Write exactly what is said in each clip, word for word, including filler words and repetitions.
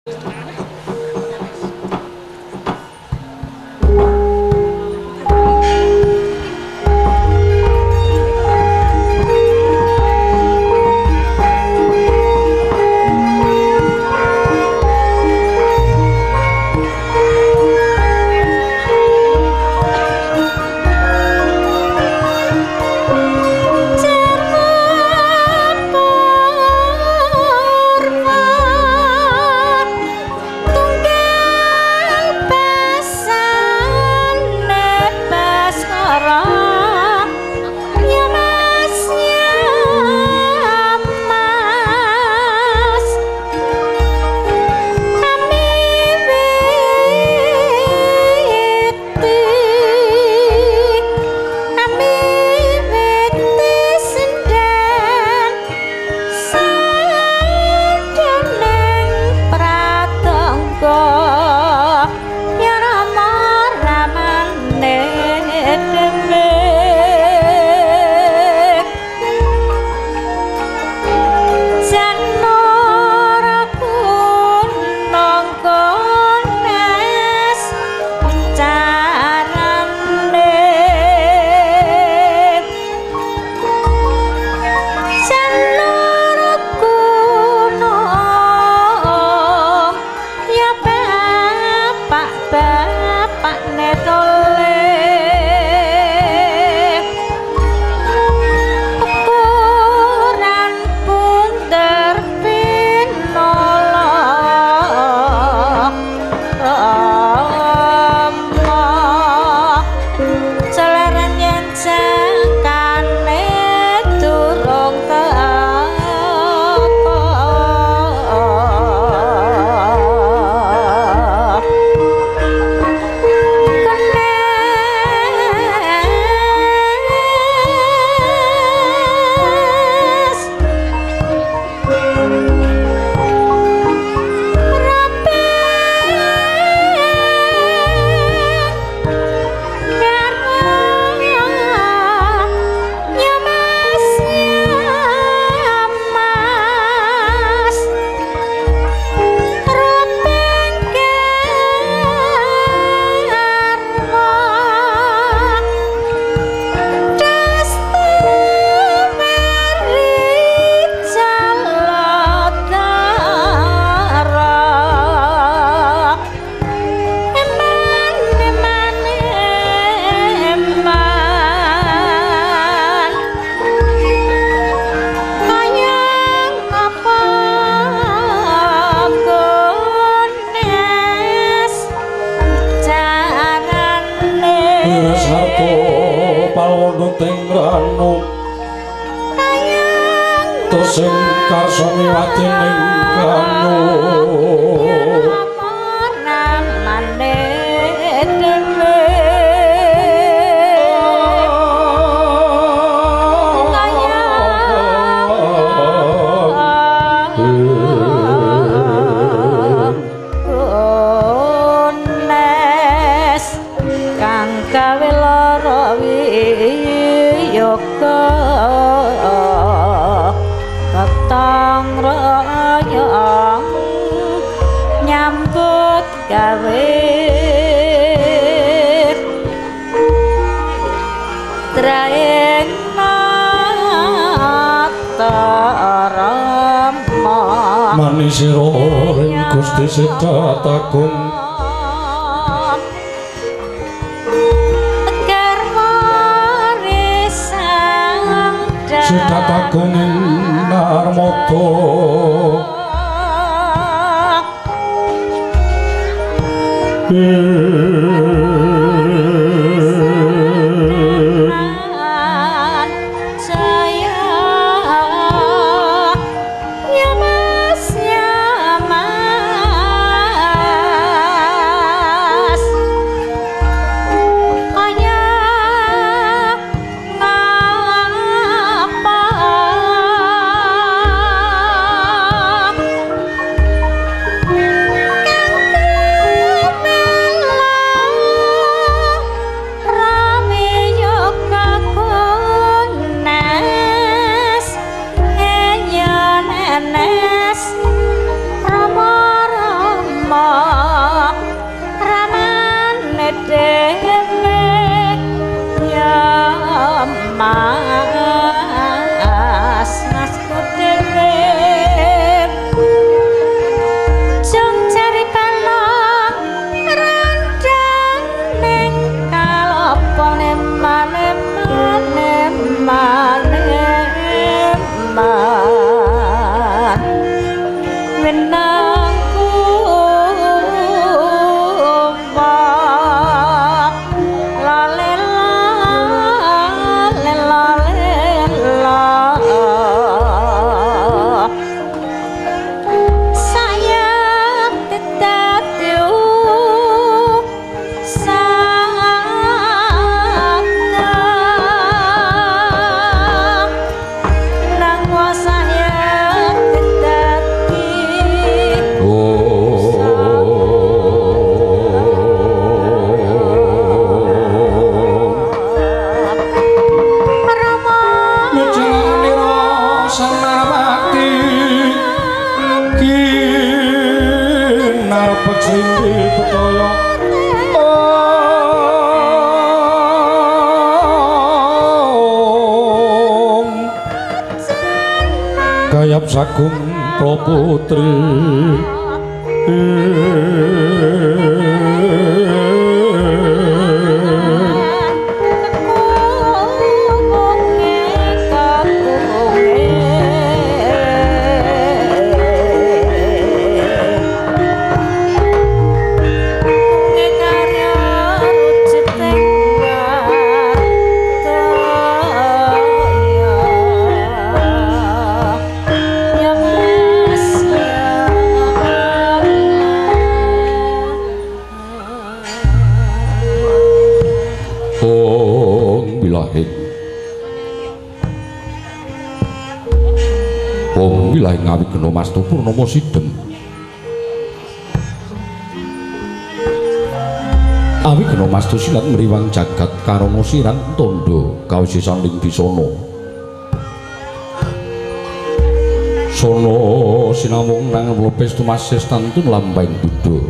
Sing karsane watining kanu namane dhewe kaya kunes kang gawe lara wiyoga Tang royong nyambut gawe traing matarama manisira ing Gusti Sidat Agung Sidat Agung ing Narmada srimpi betaya Om gayap sagung praputri Wong wilahe ngawi gena Mastu Purnama Sidhem. Awi gena Mastu silat mriwang jagat karana siran tandha kawisesan ling bisana. Sono sinamung nang lepes tumases tantun lambang Buddha.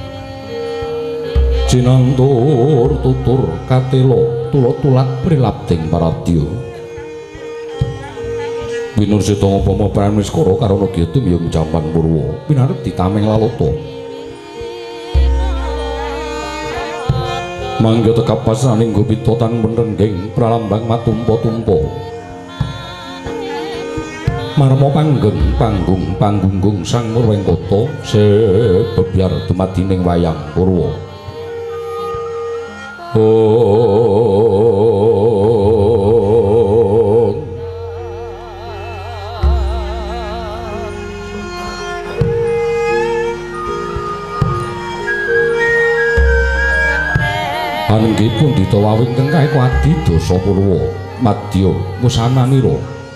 Jinantur tutur katela tula-tulat prilapting paradya. Winursita ngopama Pramniskara karana Gyatumyung jaman purwa pinarepti tameng lalata. Mangga tekap pasraning gopita tan menrengging pralambang matumpa-tumpa. Marma panggeng panggung panggunggung sang Murwengkata sebebyar dumadining wayang purwa. Oh Anenggipun ditawa wingkeng kae kuwadi dosa purwa madya musananira.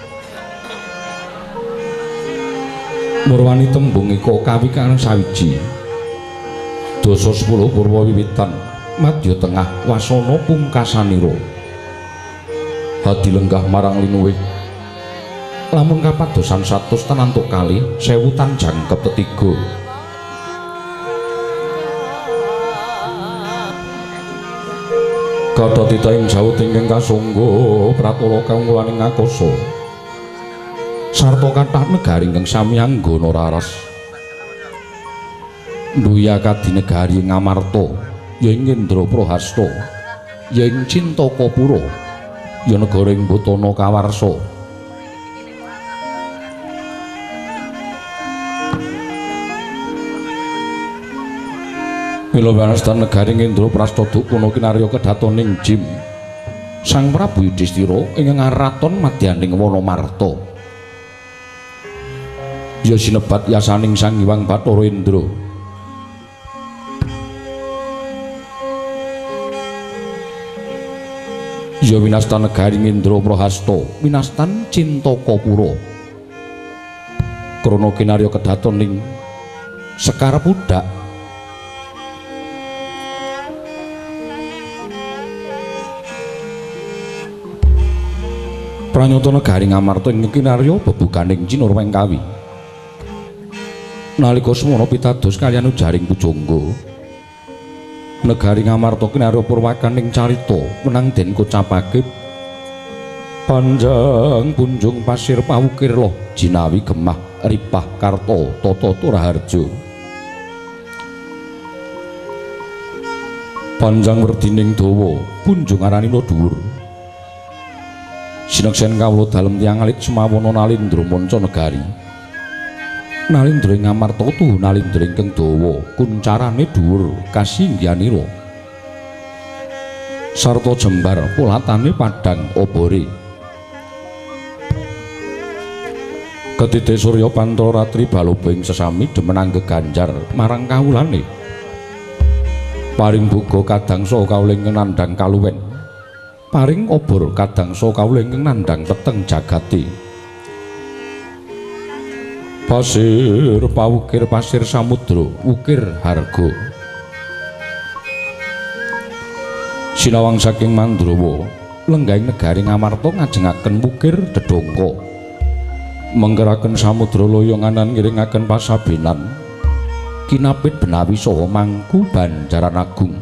Murwani tembung ika kawi kang sawiji. Dosa sepuluh purwa wiwitan madya tengah wasana pungkasanira. Hadi lenggah marang linuwih. Lamun kapadosan satus tanantuk kalih sewu tanjang kepetiga. Kata tita ing jaut ingkang kasangga pratala kawulaning ngakasa sarta kathah negari ingkang sami anggana raras duya kadi negari ing Amarta ya ing Indraprahasta ya ing Cintakapura ya negara ing Butana Kawarsa. Mila wanastan negari Indraprasta dukuna kinarya kedatoning Jim Sang Prabu Yudhistira ing ngaraton madyaning Wanamarta. Ya sinebat yasaning Sang Hyang Bathara Indra. Ya winastan negari Indraprahasta, winastan Cintakapura. Krana kinarya kedatoning Sekar Pudak pranyata negari Ngamarta ing kinarya bebuganing Cinurweng Kawi. Nalika semana pitados kaliyan ujaring pujangga. Negari Ngamarta kinarya purwakaning carita menang den kocapake panjang punjung pasir pawukir loh jinawi gemah ripah karta tata turaharja. Panjang werdining dawa punjung aranina dhuwur. Sineksen kawula dalem tiyang alit semawana nalindra manca negari. Nalindra ing Ngamarta tuhu nalindra ingkang dawa kuncarane dhuwur kasinggihanira. Sarta jembar polatane padhang obore. Ketite Surya Pantara Ratri balobeng sesami demenang geganjar marang kawulane. Paring buga kadangsa kawuling nandhang kaluwen. Paring obor kadangsa kawuling nandhang peteng jagati. Pasir pawukir pasir samudra ukir harga. Sinawang saking Mandrawa lenggahing negari Ngamarta ngajengaken wukir dedongka. Menggeraken samudra loyonganan ngiringaken pasabenan. kinapit benawi saha mangku Banjaran Agung.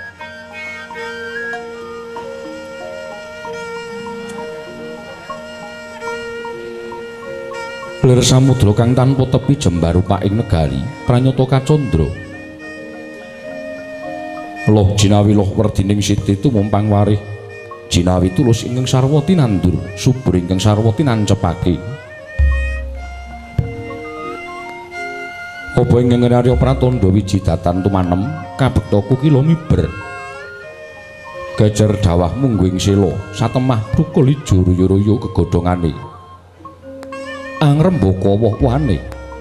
Lir samudra kang tanpa tepi jembar rupaing negari pranyata kacandra. Loh jinawi loh werdining siti tumumpang warih, jinawi tulus ingkang sarwa tinandur, subur ingkang sarwa tinancepake. Apa ingkang Arya Pratandha wijidatan tumanem kabekta kukila miber. Gajar dawah mungguing sela satemah thukul ijo royo-royo gegodhongane. Angrembaka woh-wohane.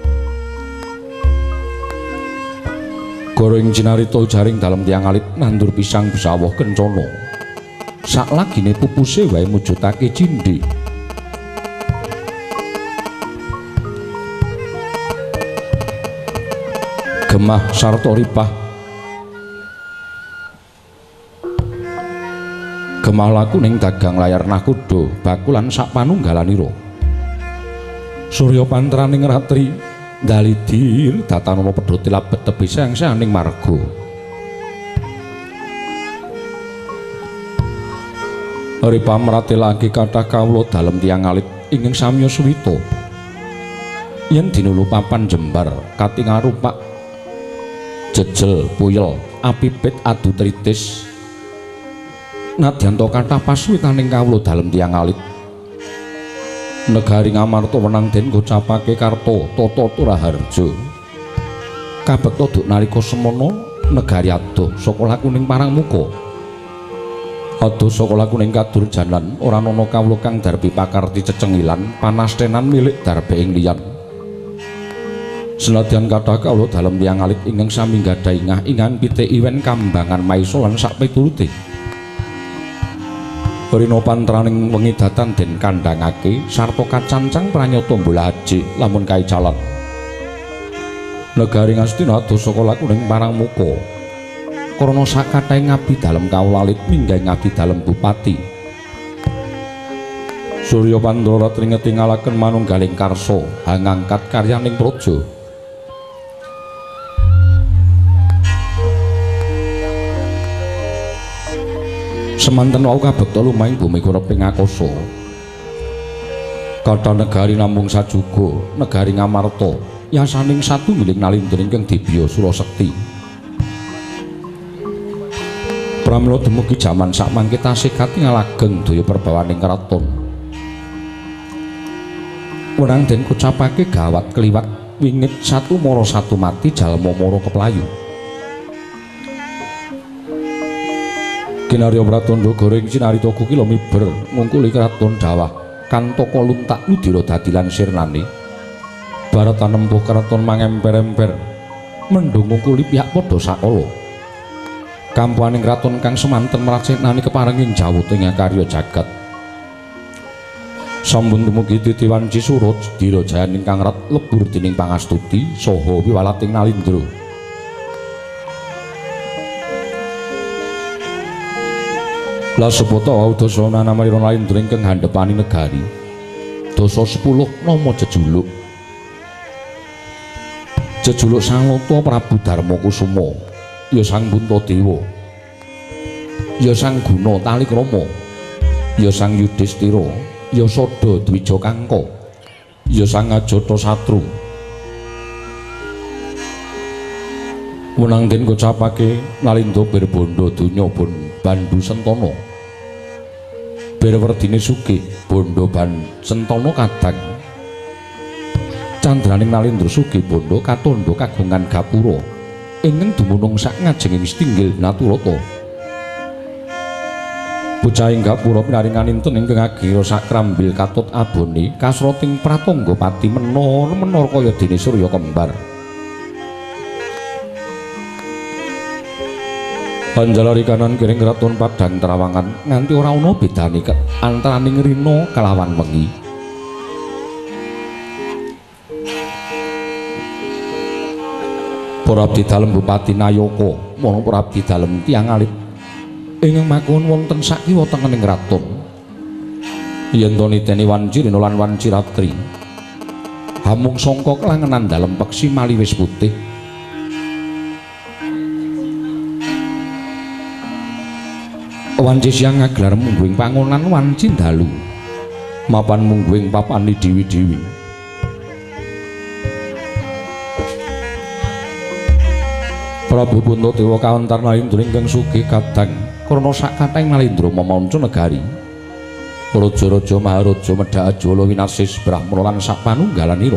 Goreng jinarita jaring dalem tiang alit nandur pisang besawah kencana. Saklagine pupuse wae mujudake cindhe. Gemah sarta ripah. Gemah laku ning dagang layar nakuda bakulan sak panunggalanira. Surya pantraning ratri dalidir datanana pedha tilabet tebi seng-senging marga. Ripah mratelake kathah kawula dalem tiyang alit ingkang samya suwita. Yen dinulu papan jembar katingal rupak jejel puyel apipit adu tritis. Nadyanto kathah pasuwitaning kawula dalem tiyang alit. Negari Ngamarta wenang den gocapake karta tata turaharja. Kabekta duk nalika semana negari adoh saka lakuning parangmuka. Adoh saka lakuning kadurjanan ora ana kawula kang darbi pakarti cecengilan panastenan milik darbe ing liyan. Senadyan kathah kawula dalem tiyang alit ingkang sami gadhahi ngah ingan pitik iwen kambangan maisa lan sak pitulute. Rina pantraning wengi datan den kandhangake sarta kacancang pranyata bola haji lamun kaicalan. Negari Ngastina adoh saka lakuning parangmuka. Krana sakathahing ngabdi dalem kawula alit minggah ngabdi dalem bupati. Surya Pandra ratri ngetingalaken manunggaling karsa hangangkat karyaning praja. Semanten wau kabekta lumahing bumi kureping akasa. Kathah negari namung sajuga, negari Ngamarta yasaning satunggiling nalindra ingkang dibya Surasekti. Pramila dumugi jaman sakmangke tasih katingal ageng daya perbawaning kraton. Wenang den kucapake gawat kliwat wingit satu mara satu mati jalma mara keplayu. Kinarya Pratandha goreng sinarita kukila miber ngungkuli kraton dawah kantaka luntak ludira dadi lan sirnane. Barata nempuh kraton mangemper-emper mendung ngungkuli pihak padha sakala. Kampuaning kraton kang semanten mracetnani keparenging jawuting karya jagat. Sampun dumugi titiwan Cisuruh dira jayan ingkang rat lebur dening pangastuti saha wiwalating nalindra. La sebata wau dasa nanamarira nalindra ingkang handhepani negari. Dasa sepuluh nama jejuluk. Jejuluk Sang Lata Prabu Darma Kusuma, ya Sang Puntadewa, ya Sang Guna Talikrama, ya Sang Yudhistira, ya Sada Dwija Kangka, ya Sang Ajata Satru. Wenang den kocapake nalindra bir bondo donya pun Bandu Sentana. Bir werdine sugih bondo ban Sentana kadang. Candraning nalindra sugih bondo katandha kagungan gapura ingkang dumunung sak ngajenging Stinggil Naturata. Bocahing gapura pinaringaninten ingkang agira sak krambil katut abone kasrating pratangga pati menor-menor kaya dene Surya kembar. Panjalari kanan kiring kraton Padang Trawangan nganti ora ana bedane antaraning rina kalawan wengi. Para abdi dalem Bupati Nayaka, mana para abdi dalem tiyang alit ingkang makun wonten sakiwa tengening kraton. Yen to niteni Wanci Rina lan Wanci Ratri, hamung sangka kelangenan dalem peksi mali wis putih. Wanci siang ngagelar mungguing pangonan wanci dalu mapan mungguing papani diwi-diwi. Prabu Puntadewa kawentar nalindra ingkang sugih kadang krana sak kathahing nalindra mamanca negari. Raja-raja Maharaja Medha Ajala winasis Brahmana lan sapanunggalanira.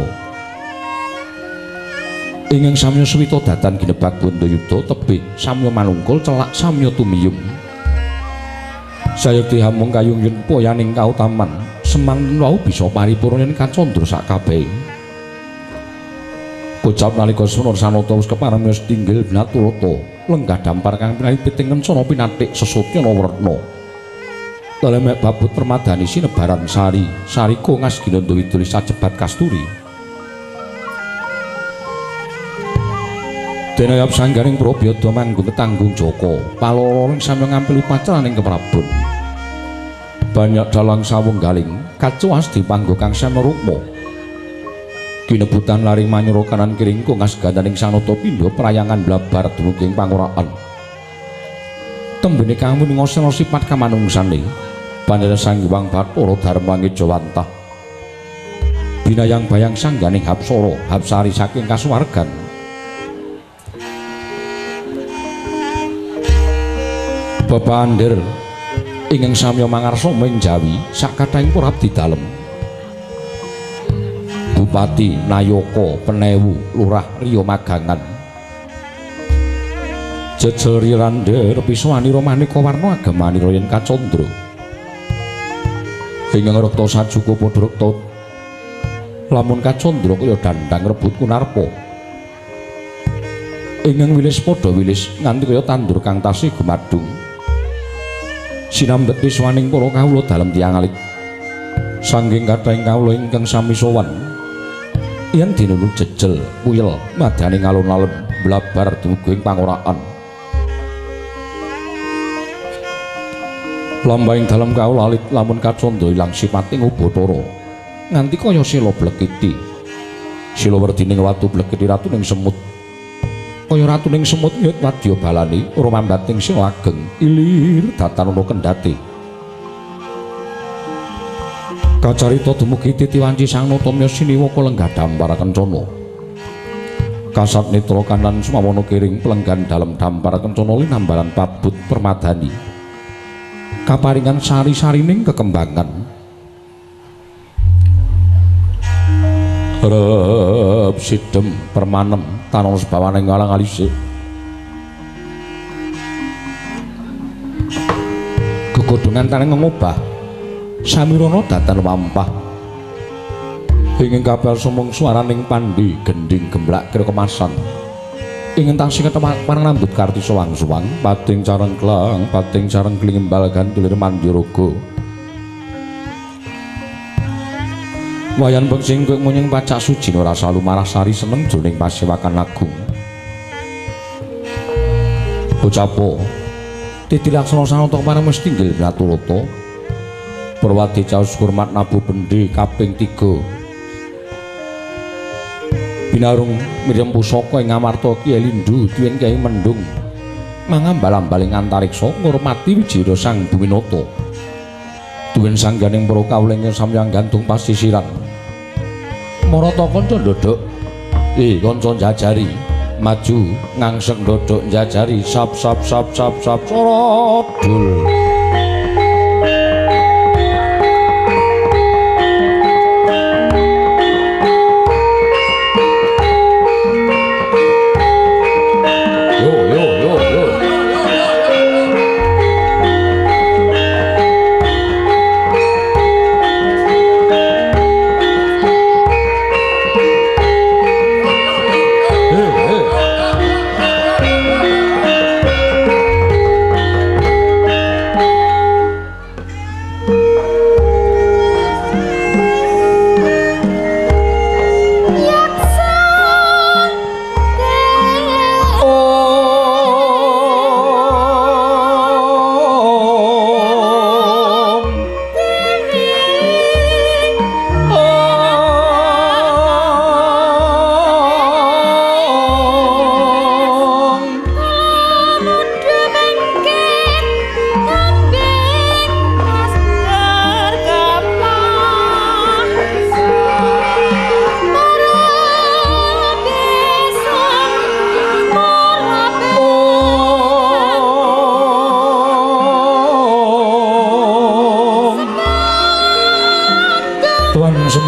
Ingkang samya swita datan ginebag Bandayuda tebih samya manungkul celak samya tumiyung. Sayekti hamung kayungyun poyaning kautaman semang wau bisa paripurna ing kacandra sakabehing. Kocap nalika Sunur Sanata wis keparenga tinggil binaturata lenggah dampar kang pinalipit ing ngencana pinathik sesutyana werna. Lemek babut permadani sinebaran sari sarika ngas ginanda widul sajebat kasturi. Denayap sanggaring Prabyada manggon tetanggung Jaka paloro ing samya ngampil upacaraning keprabon. Banyak dalang sawunggaling kacuas dipanggo kang Sena Rukma. Kinebutan laring manyura kanan kiring kongas gandaning sanata pindha prayangan blabar dumugi ing pangoraan. Tembene kang muninga sena sipat kamanungsane panjenengan Sang Hyang Bathara Darma Ngejawantah. Binayang bayang sangganing Hapsara Hapsari saking kasuwargan. Babandir ingkang samya mangarsa menjawi sakkathahing para abdi dalem. Bupati Nayaka Penewu Lurah Riya Magangan. Jejel rirandha repisowanira maneka warna agamanira yen kacandra. Ingkang rekta sajuga padha rekta lamun kacandra kaya dandang rebut kunarpa. Ingkang wilis padha wilis nganti kaya tandur kang tasih gumadung. Sinambet wiswaning para kawula dalem tiyang alit. Sangging kathahing kawula ingkang sami sowan yen dinunu jejel puyel madani alun-alun blabar dumugi ing pangoraan. Lambahing dalem kawula alit lamun kacandra ilang sipating ubatara nganti kaya sila blekiti. Sila werdining watu blekiti ratuning semut. Kaya ratuning semut nyut wadya balani ora mambating sila ageng ilir datan ana kendhate. Kacarita dumugi titi wanci sang natamya siniwaka lenggah dampar kencana. Kasat netra kanan sumawana kiring pelenggan dalem dampar kencana linambaran pabut permadani. Kaparingan sari-sarining kekembangan. Rep sidem permanem tanos bawaning ngalang alisik. Gegodhongan taneng ngobah samirana datan wampah. Ingkang kapal sumung swaraning pandi gending gemblak kira kemasan. Ingkang taksih ketepak panambut karti suwang-suwang pating carengklang pating carengkling embal gantulir mandiraga. Wayan bengsing kowe munyeng pacak suci ora salu marah sari seneng jroning pasewakan agung. Ucapo titi laksana sanata pareng mesti tinggil binaturata. Perwadi caos kurmat nabu bendi kaping tiga. Binarung mirem pusaka ing ngamarta Kyai Lindhu duwen Kyai Mendung. Mangambal-ambaling antariksa ngurmati wijira Sang Buminata. Duwen sangganing para kawula ing samyang gantung pasisiran. Marata kanca ndodhok. Eh kanca njajari, maju ngangsek ndodhok njajari sap sap sap sap sap sorot dul.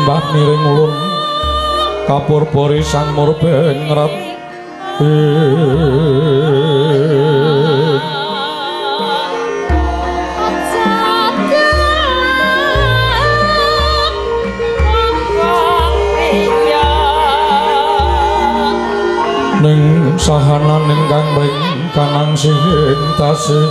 sembah miring ulun kapurpuri sang murbeng rat ning sahanan ingkang bring kanang sing tasih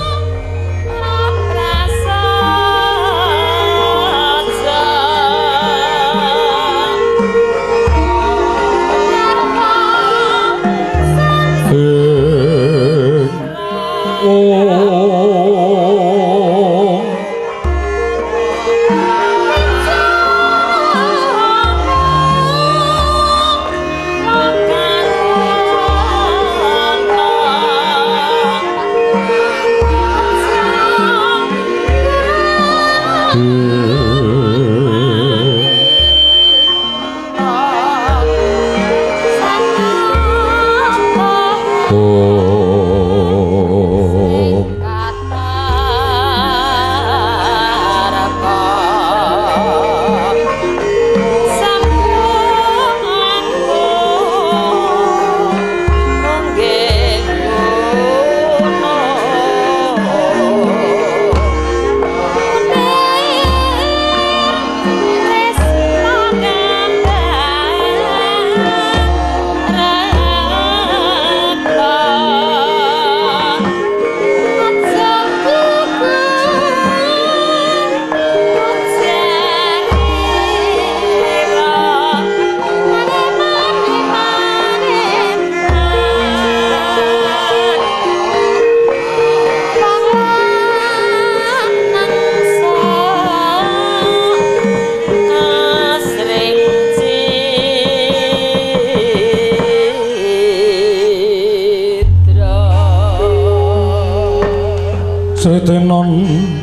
Sritenon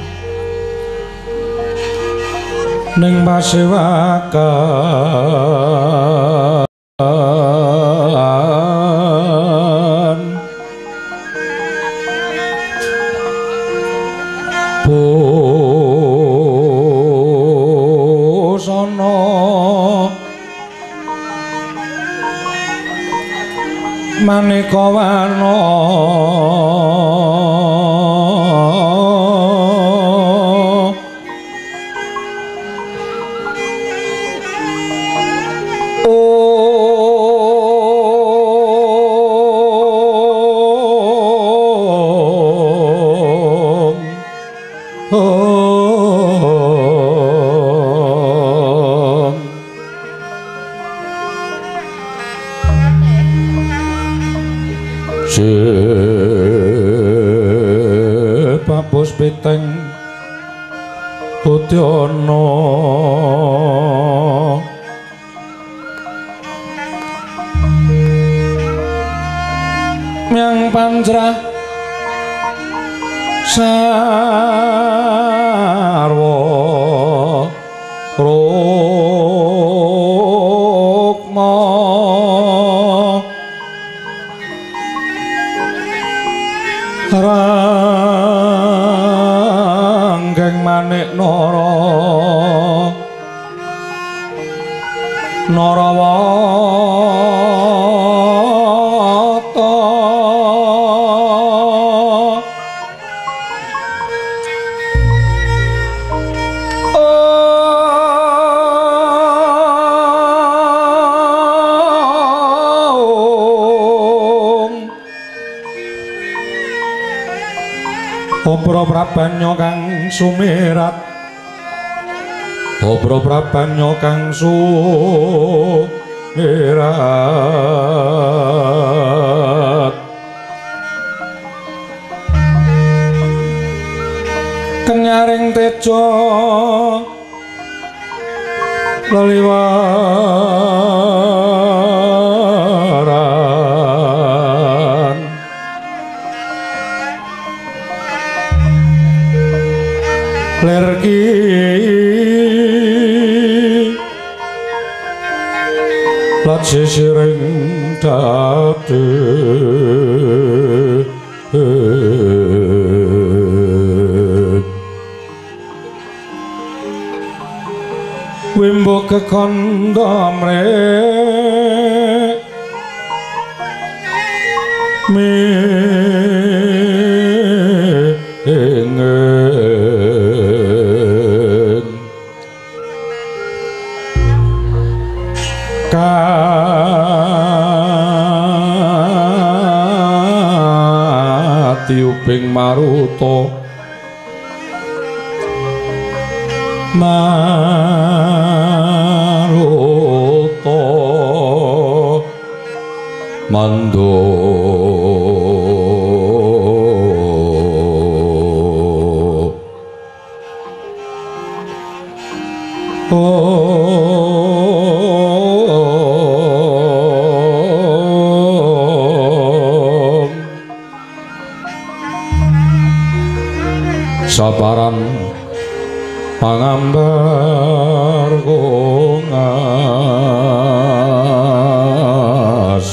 ning pasewakan busana maneka warna Piteng Udyana Myang Pancrah Sarwa Rukma Manik Nara Narawata Obra Prabanya kang sumirat Obra Prabanya kang sumirat Kenyaring tejo laliwaran lergi lat sisiring date Wimbo kekondha mrek mengen katiuping maruta maruta mando saparan pangambar gongas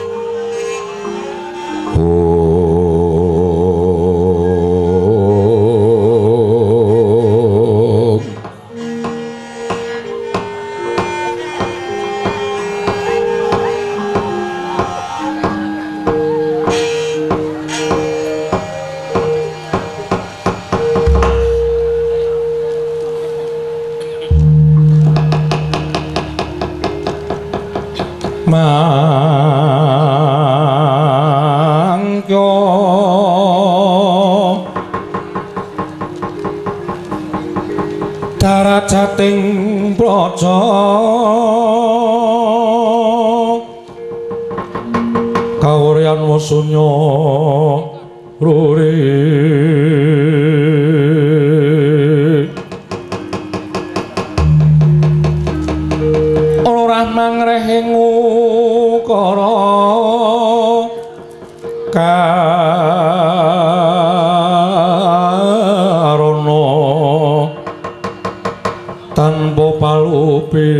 oh mangkyo darajating praja kawuryan wasunya ruri ora mangrehing ukara karana tanpa palupi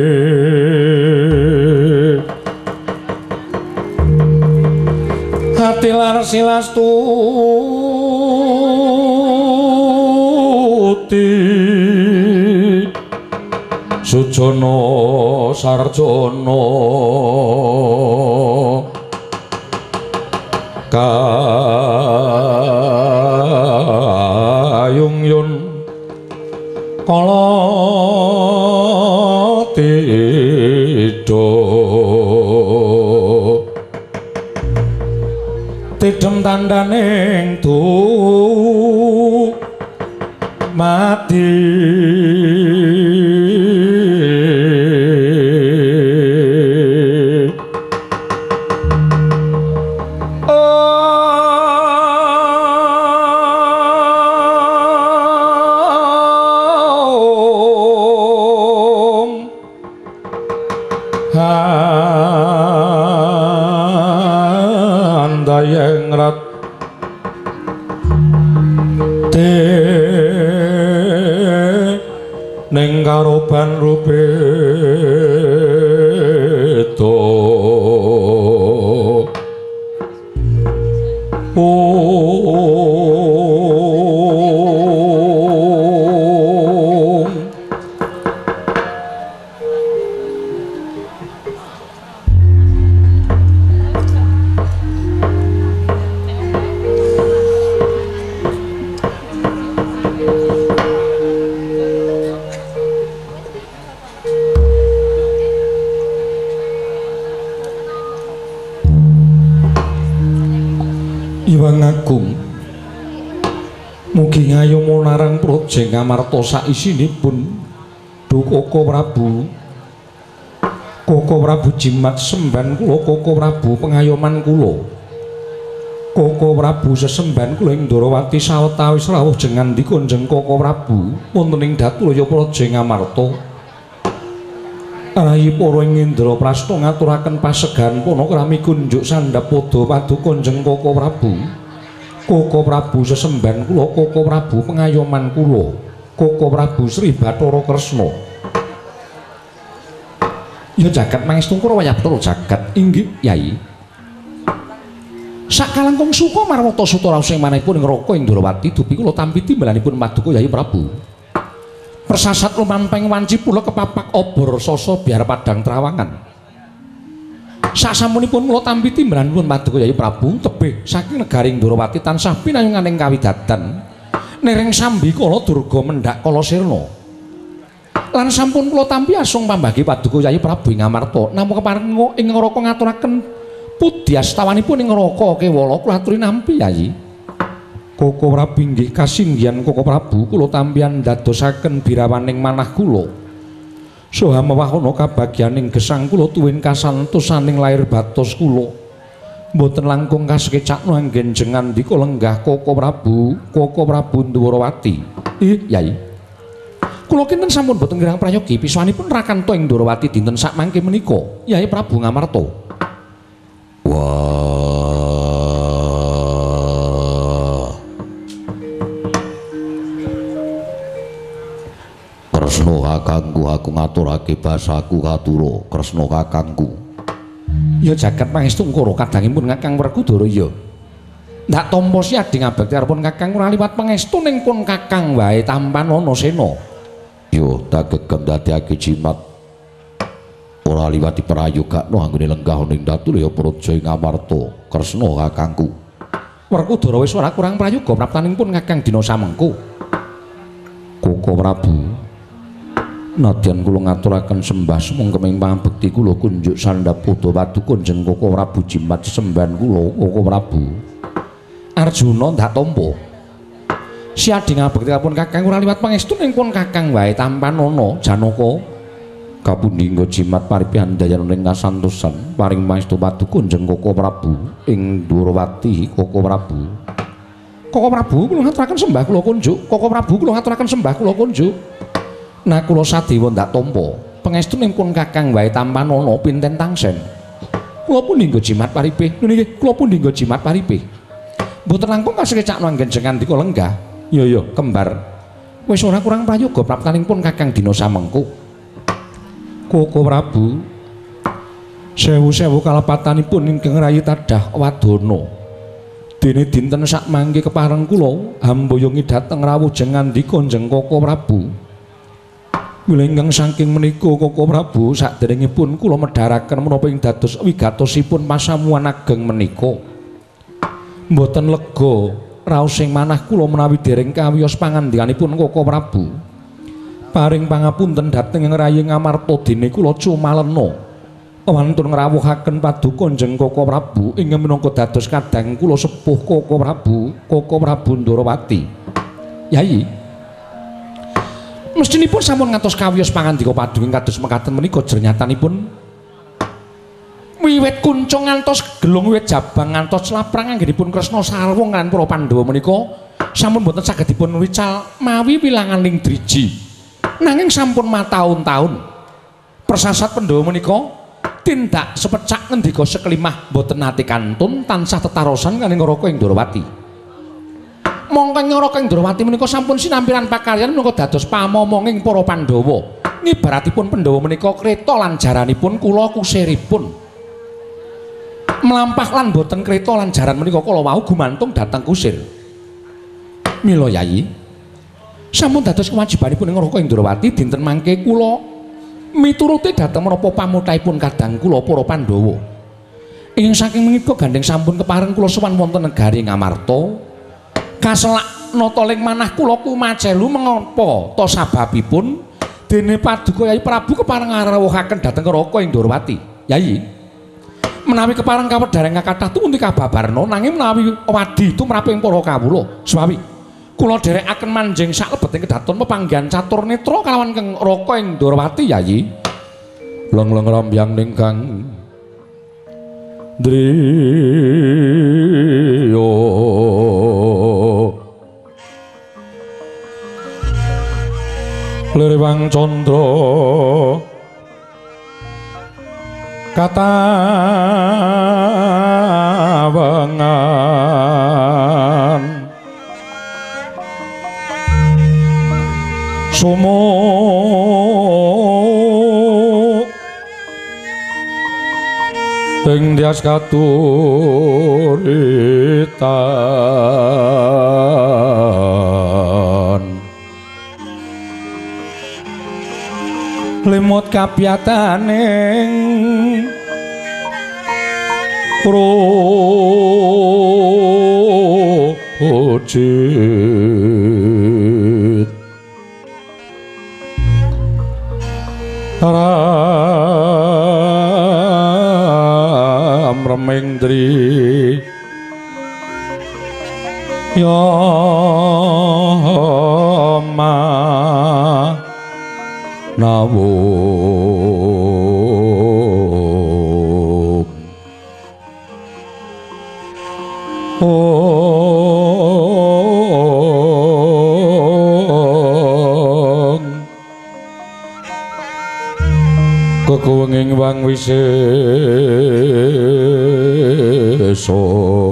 hati lar silas tuti Sujana Sarjana kayungyun kala tidha tidhem tandhaning du mati handayeng rat te ning karoban rupeto Iwang Agung mugi ngayomo narang projeng amarta saisinipun Duh Koko Prabu Koko Prabu jimat semban kula Koko Prabu pengayoman kula Koko Prabu sesemban kula ing Ndarawati sawetawis rawuh jengan dikonjeng Koko Prabu wonten ing Daturaya projeng amarta Rayi para Indra Prasta ngaturaken pasegan panakrami kunjuk sandhap padha paduka Kanjeng Koko Prabu. Koko Prabu sesemban kula, Koko Prabu pengayoman kula, Koko Prabu Sri Bathara Kresna. Ya jagat mangestungkara wayah Bathara jagat inggih Yai. Sakalangkung suka marwata suta raos ing manahipun ing Raka Indrawati dupi kula tampi timbalanipun paduka Yai Prabu. persasat lumamping wanci pula kepapak obor soso biar padang trawangan. Sasampunipun kula tampi timbalanipun Paduka Yayi Prabu tebih saking negaring Ndorowati tansah pinayunganing kawidadan nering sambi kala durga mendhak kala sirna. Lan sampun kula tampi asung pambagi Paduka Yayi Prabu ing Amarta namung kepareng ing ngraka ngaturaken pudyastawanipun ing ngraka kewala kula aturi nampi Yayi. Koko Prabu inggih kasinggihan Koko Prabu kula tampian dadosaken birawaning manah kula. Soha mewahana kabagyaning gesang kula tuwin kasantosaning lair batos kula. Mboten langkung kasekecakno anggen jengan dika lenggah Koko Prabu, Koko Prabu Ndwarawati. Ih, Yai. Kula kinten sampun boten kirang prayogi piswanipun rakanto ing Ndwarawati dinten sakmangke menika, Yai Prabu Ngamarta. Wah. Kresna kakangku aku ngaturake basaku katura Kresna kakangku. Ya jagat pangestu ngkara kadangipun Kakang Werkudara ya. Ndak tampa si adi ngabektiaripun Kakang ora liwat pangestu ning pun Kakang wae tampan ana sena. Yo tak gegem dadekake jimat ora liwat diprayogakno anggone lenggah ning Datulya Praja ing Amarta Kresna kakangku. Werkudara wis ora kurang prayoga praptanipun Kakang dina samengko. Koko Prabu, nadyan kula ngaturaken sembah sumengkeming pangabekti kula kunjuk sandhapada paduka jeneng Koko Prabu jimat sesembahan kula Koko Prabu. Arjuna ndak tampa. Si adi ngabektiaripun Kakang ora liwat pangestu ning pun Kakang wae tampan ana Janaka. Kapundhingga jimat paripihan dayana ing kasantosan paring pangestu paduka jeneng Koko Prabu ing Ndwarawati Koko Prabu. Koko Prabu kula ngaturaken sembah kula kunjuk. Koko Prabu kula ngaturaken sembah kula kunjuk. Nah kula sadewa ndak tampa. Pangestu ning pun Kakang wae tampan ana pinten tangsen. Kula pundhingga jimat paripih. Nggih, kula pundhingga jimat paripih. Mboten langkung kasekecakno anggen jengan dika lenggah. Ya ya, kembar. Wis ora kurang prayoga praptanipun Kakang dina samengko. Koko Prabu. Sewu-sewu kalepatanipun ingkang rayi tadah wadana. Dene dinten sakmangke kepareng kula hambayongi dhateng rawuh jengan dika jeneng Koko Prabu. Mila ingkang saking menika Koko Prabu saderengipun kula medharaken menapa ing dados wigatosipun pasamuan ageng menika. Mboten lega raosing manah kula menawi dereng kawiyos pangandikanipun Koko Prabu. Paring pangapunten dhateng ing rayi Ngamarta dene kula cumalena wantun ngrawuhaken paduka jeneng Koko Prabu ing minangka dados kadang kula sepuh Koko Prabu, Koko Prabu Ndwarawati. Yai, mestinipun sampun ngantos kawiyos pangandika paduka kados mekaten menika jernyatanipun wiwit kuncung ngantos gelung wiwit jabang ngantos laprang anggenipun Kresna sarwung lan para Pandhawa menika sampun boten saged dipun wical mawi wilanganing driji. Nanging sampun mataun-taun persasat Pandhawa menika tindak sepecak ngendika seklimah boten nate kantun tansah tetarosan kaning ngraka ing Ndwarawati. Mongko ngraka ing Ndwarawati menika sampun sinampiran pakaryan menika dados pamomonging para Pandhawa. Ngibaratipun Pandhawa menika kreta lan jaranipun kula kusiripun. Melampah lan boten kreta lan jaran menika kala wau gumantung dhateng kusir. Mila Yayi, sampun dados kewajibanipun ing ngraka ing Ndwarawati dinten mangke kula mituruti dhateng menapa pamutaipun kadang kula para Pandhawa. Ing saking menika gandeng sampun kepareng kula sowan wonten negari Ngamarta. Kaselak nata ling manah kula kumacelu menapa ta sababipun dene Paduka Yayi Prabu kepareng ngrawuhaken dhateng ngraka ing Ndwarawati. Yayi, menawi kepareng kawedhareng kathah tuwuh kababarna nanging menawi wadi tumraping para kawula swawi kula dherekaken manjing saklebeting kedaton pepanggihan catur netra kalawan keng raka ing Ndwarawati. Yayi, leng-leng rambyang ningkang driya lirwang candra katawangan sumo ing dias katuritan nyambut kapiyataning projit ram remengdri yama nawo ong kekuwenging wang wiseso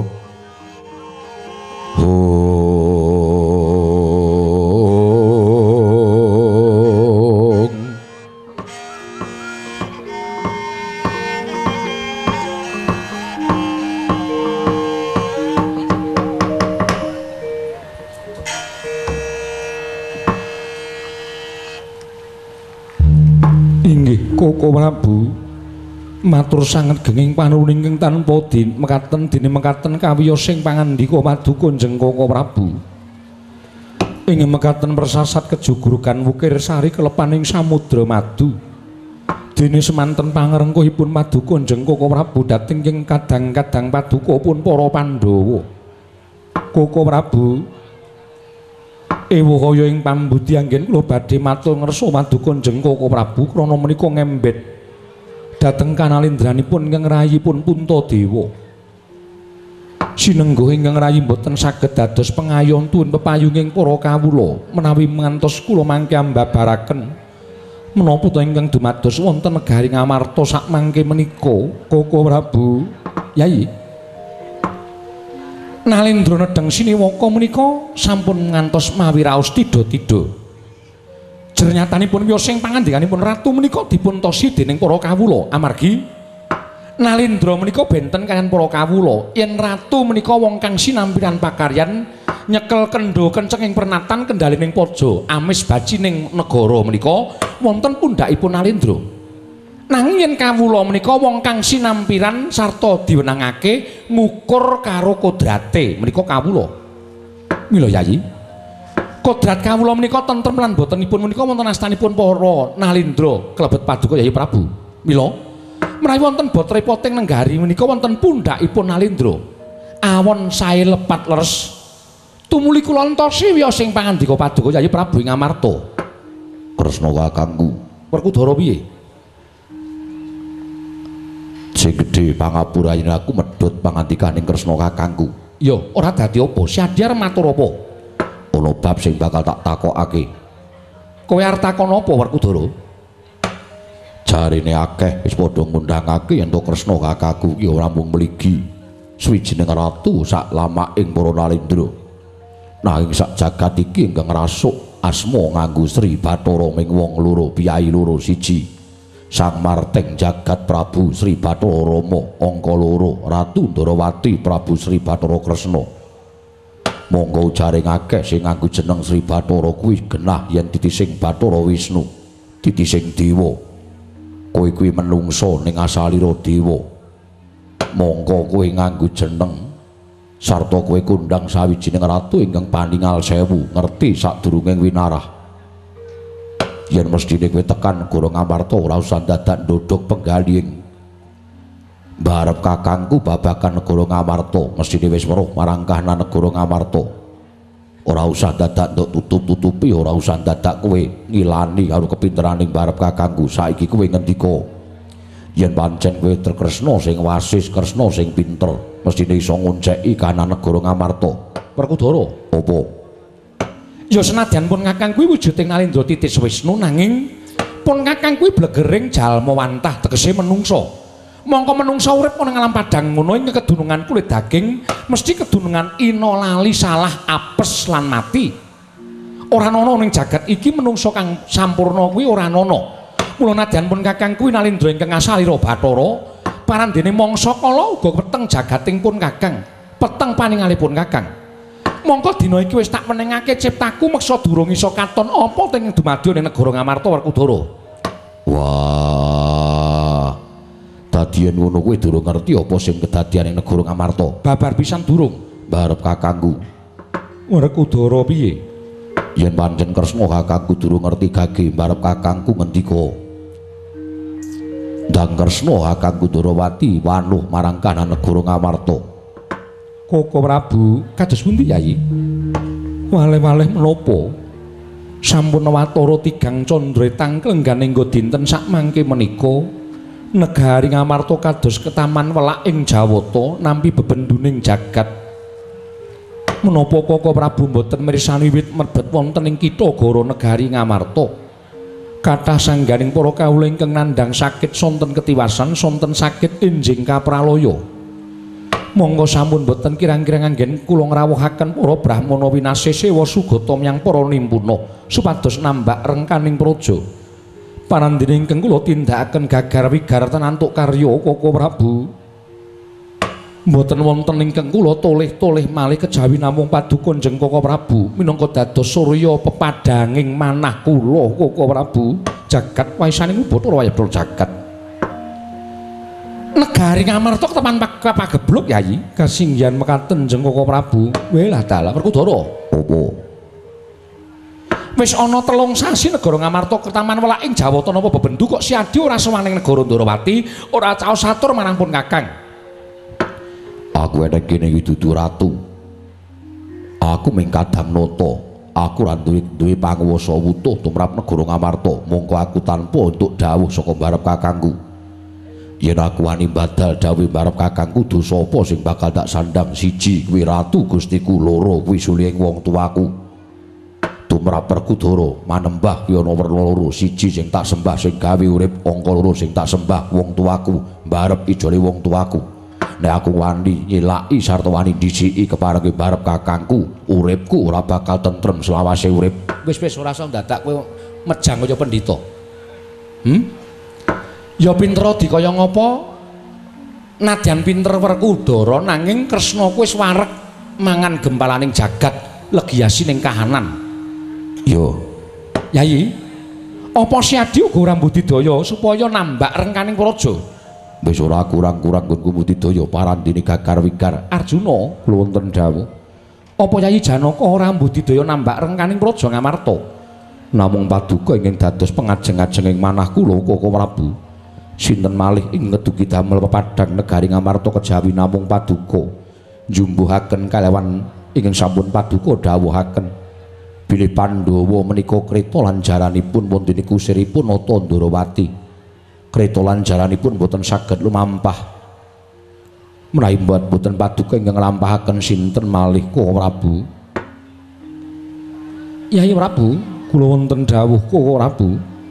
Koko Prabu matur sanget genging panuwun ingkang tanpa din mekaten dene mekaten kawiyos sing pangandika Paduka Kanjeng Koko Prabu ing mekaten persasat kejugrukan wukir sari kelepaning samudra madu dene semanten pangrengkuhipun Paduka Kanjeng Koko Prabu dhateng ing kadang-kadang Paduka pun para Pandhawa Koko Prabu ewa kaya ing pambudi anggen kula badhe matur ngersa Paduka Kanjeng Koko Prabu krana menika ngembet dhateng kanalindranipun ingkang rayipun Puntadewa. Sinengguh ingkang rayi boten saged dados pengayonipun pepayunging para kawula menawi ngantos kula mangke ambabaraken menapa ta ingkang dumados wonten negari Ngamarta sakmangke menika Koko Prabu. Yai Nalendra nedheng siniwaka menika sampun ngantos mawi raos tida-tida. Jernyatanipun wiyos sing pangandikanipun ratu menika dipuntosi dening para kawula amargi Nalendra menika benten kaliyan para kawula yen ratu menika wong kang sinampiran pakaryan nyekel kendha kenceng ing pernatan kendalining praja amis bacining negara menika wonten pundhakipun Nalendra. Nanging yen kawula menika wong kang sinampiran sarta diwenangake ngukur karo kodrate menika kawula. Mila Yayi. Kodrat kawula menika tentrem lan botenipun menika wonten astanipun para Nalendra klebet Paduka Yayi Prabu. Mila menawi wonten bot repoting nenggari menika wonten pundhakipun Nalendra. Awon sae lepat leres. Tumuli kula entosi wiyos sing pangandika Paduka Yayi Prabu ing Ngamarta. Kresna kakangku. Werkudara piye? Sing gedhe pangapurayen aku medhot pangandikaning Kresna kakangku. Ya, ora dadi apa, Sadyar matur apa? Ana bab sing bakal tak takokake. Kowe arep takon apa, Werkudara? Jarine akeh wis padha ngundhangake yen to Kresna kakangku iki ora mung mligi swijining ratu sak lamaking para Nalendra. Nanging sak jagat iki ingkang ngrasuk asma nganggo Sri Bathara ming wong loro piyai loro siji. Sang Marteng Jagat Prabu Sri Bathara Rama angka loro Ratu Ndarawati Prabu Sri Bathara Kresna. Monggo jaring akeh sing nganggo jeneng Sri Bathara kuwi genah yen titising Bathara Wisnu, titising dewa. Kowe kuwi menungso ning asalira dewa. Monggo kowe nganggo jeneng sarta kowe kondhang sawijining ratu ingkang paningal sewu ngerti sadurunging winarah. Yen mestine kowe tekan Goro Ngamarta ora usah dadak ndodhok penggaling. Barep kakangku babakan Goro Ngamarta mestine wis weruh marang kahanan Goro Ngamarta. Ora usah dadak nduk tutup-tutupi, ora usah dadak kowe ngilani karo kepinteraning barep kakangku. Saiki kowe ngendika yen pancen kowe Tresna sing wasis, Kresna sing pinter, mestine iso ngonceki kahanan Goro Ngamarta. Werkudara, apa? Ya senadyan pun kakang kuwi wujuding Nalendra titis Wisnu nanging pun kakang kuwi blegering jalma wantah tegese menungso. Mongko menungso urip ana ing alam padang ngono ing kedunungan kulit daging mesti kedunungan ina lali salah apes lan mati. Ora ana ning jagat iki menungso kang sampurna kuwi ora ana. Mula nadyan pun kakang kuwi Nalendra ingkang asalira Bathara parandene mangsa kala uga peteng jagating pun kakang, peteng paningalipun kakang. Mongko dina iki wis tak menengake ciptaku meksa durung iso katon apa teng dumadi ning negara Ngamarta Werkudara. Wah. Dadi yen ngono kuwi durung ngerti apa sing kedadian ing negara Ngamarta. Babar pisan durung. Barep kakangku. Werkudara piye? Yen pancen Kresna kakangku durung ngerti gage barep kakangku ngendika. Dang Kresna kakangku Durawati wanuh marang kahanan negara Ngamarta. Koko Prabu, kados pundi Yayi? Waleh-waleh menapa? Sampun watara tigang candra tangklenggan ing dinten sakmangke menika negari Ngamarta kados ketaman welak ing Jawata nampi bebenduning jagat. Menapa Koko Prabu mboten mirsani wit mlebet wonten ing kitha gara negari Ngamarta? Kathah sangganing para kawula ingkang nandhang sakit sonten ketiwasan, sonten sakit enjing kapralaya. Monggo sampun boten kirang-kirang anggen kula ngrawuhaken para brahmana winasih sewa sugata miyang para nimpuna supados nambak rengkaning praja. Panandhine ingkang kula tindakaken gagar wigar tenantuk karya Koko Prabu. Mboten wonten ingkang kula toleh-toleh malih kejawi namung paduka Kanjeng Koko Prabu minangka dados surya pepadhanging manah kula Koko Prabu. Jagat waisaning Bathara Wayabala jagat. Negari Ngamarta ketepan pagebluk Yayi. Kasinggihan mekaten Kanjeng Koko Prabu. Welah dalah Werkudara. Apa? Wis ana telung sasi negara Ngamarta ketaman welak ing Jawata napa bebendu kok siadi ora sowaning negara Durawati, ora caos satur marang pun Kakang. Aku enek kene iki dudu ratu. Aku mung kadang nata. Aku ora duwe duwe panguwasa wutuh tumrap negara Ngamarta. Mongko aku tanpa untuk dawuh saka barep kakangku. Yen aku wani badal dawuh barep kakangku dosa apa sing bakal tak sandang? Siji kuwi ratu Gustiku, loro kuwi suling wong tuaku. Tumrap Werkudara manembah ki ana werna loro, siji sing tak sembah sing gawe urip, angka loro sing tak sembah wong tuaku, barep ijole wong tuaku. Nek aku wani nyilaki sarta wani disiki keparenge barep kakangku, uripku ora bakal tentrem selawase urip. Wis-wis ora usah dadak kowe mejang kaya pendhita. Hmm? Ya pinter dikaya ngapa? Nadyan pinter Werkudara nanging Kresna kuwi wis wareg mangan gempalaning jagat, legiasi ning kahanan. Yo, Yayi, apa siadi uga ora mbudidaya supaya nambak rengkaning praja? wis ora kurang-kurang nggonku budidaya parandene gagar wigar. Arjuna kula wonten dawuh. Apa Yayi Janaka ora mbudidaya nambak rengkaning praja Ngamarta? Namung paduka ingkang dados pengajeng-ajenging manah kula Koko Prabu. Sinten malih ing ngedugi damel pepadhang negari Ngamarta kejawi namung paduka njumbuhaken kalewan ingkang sampun paduka dawuhaken. Bilih Pandhawa menika kreta lan jaranipun wonten ing kusiripun Nata Durawati. Kreta lan jaranipun boten saged lumampah. Menawi boten paduka ingkang nglampahaken sinten malih Koko Prabu. Yayi Prabu, kula wonten dawuh Koko Prabu.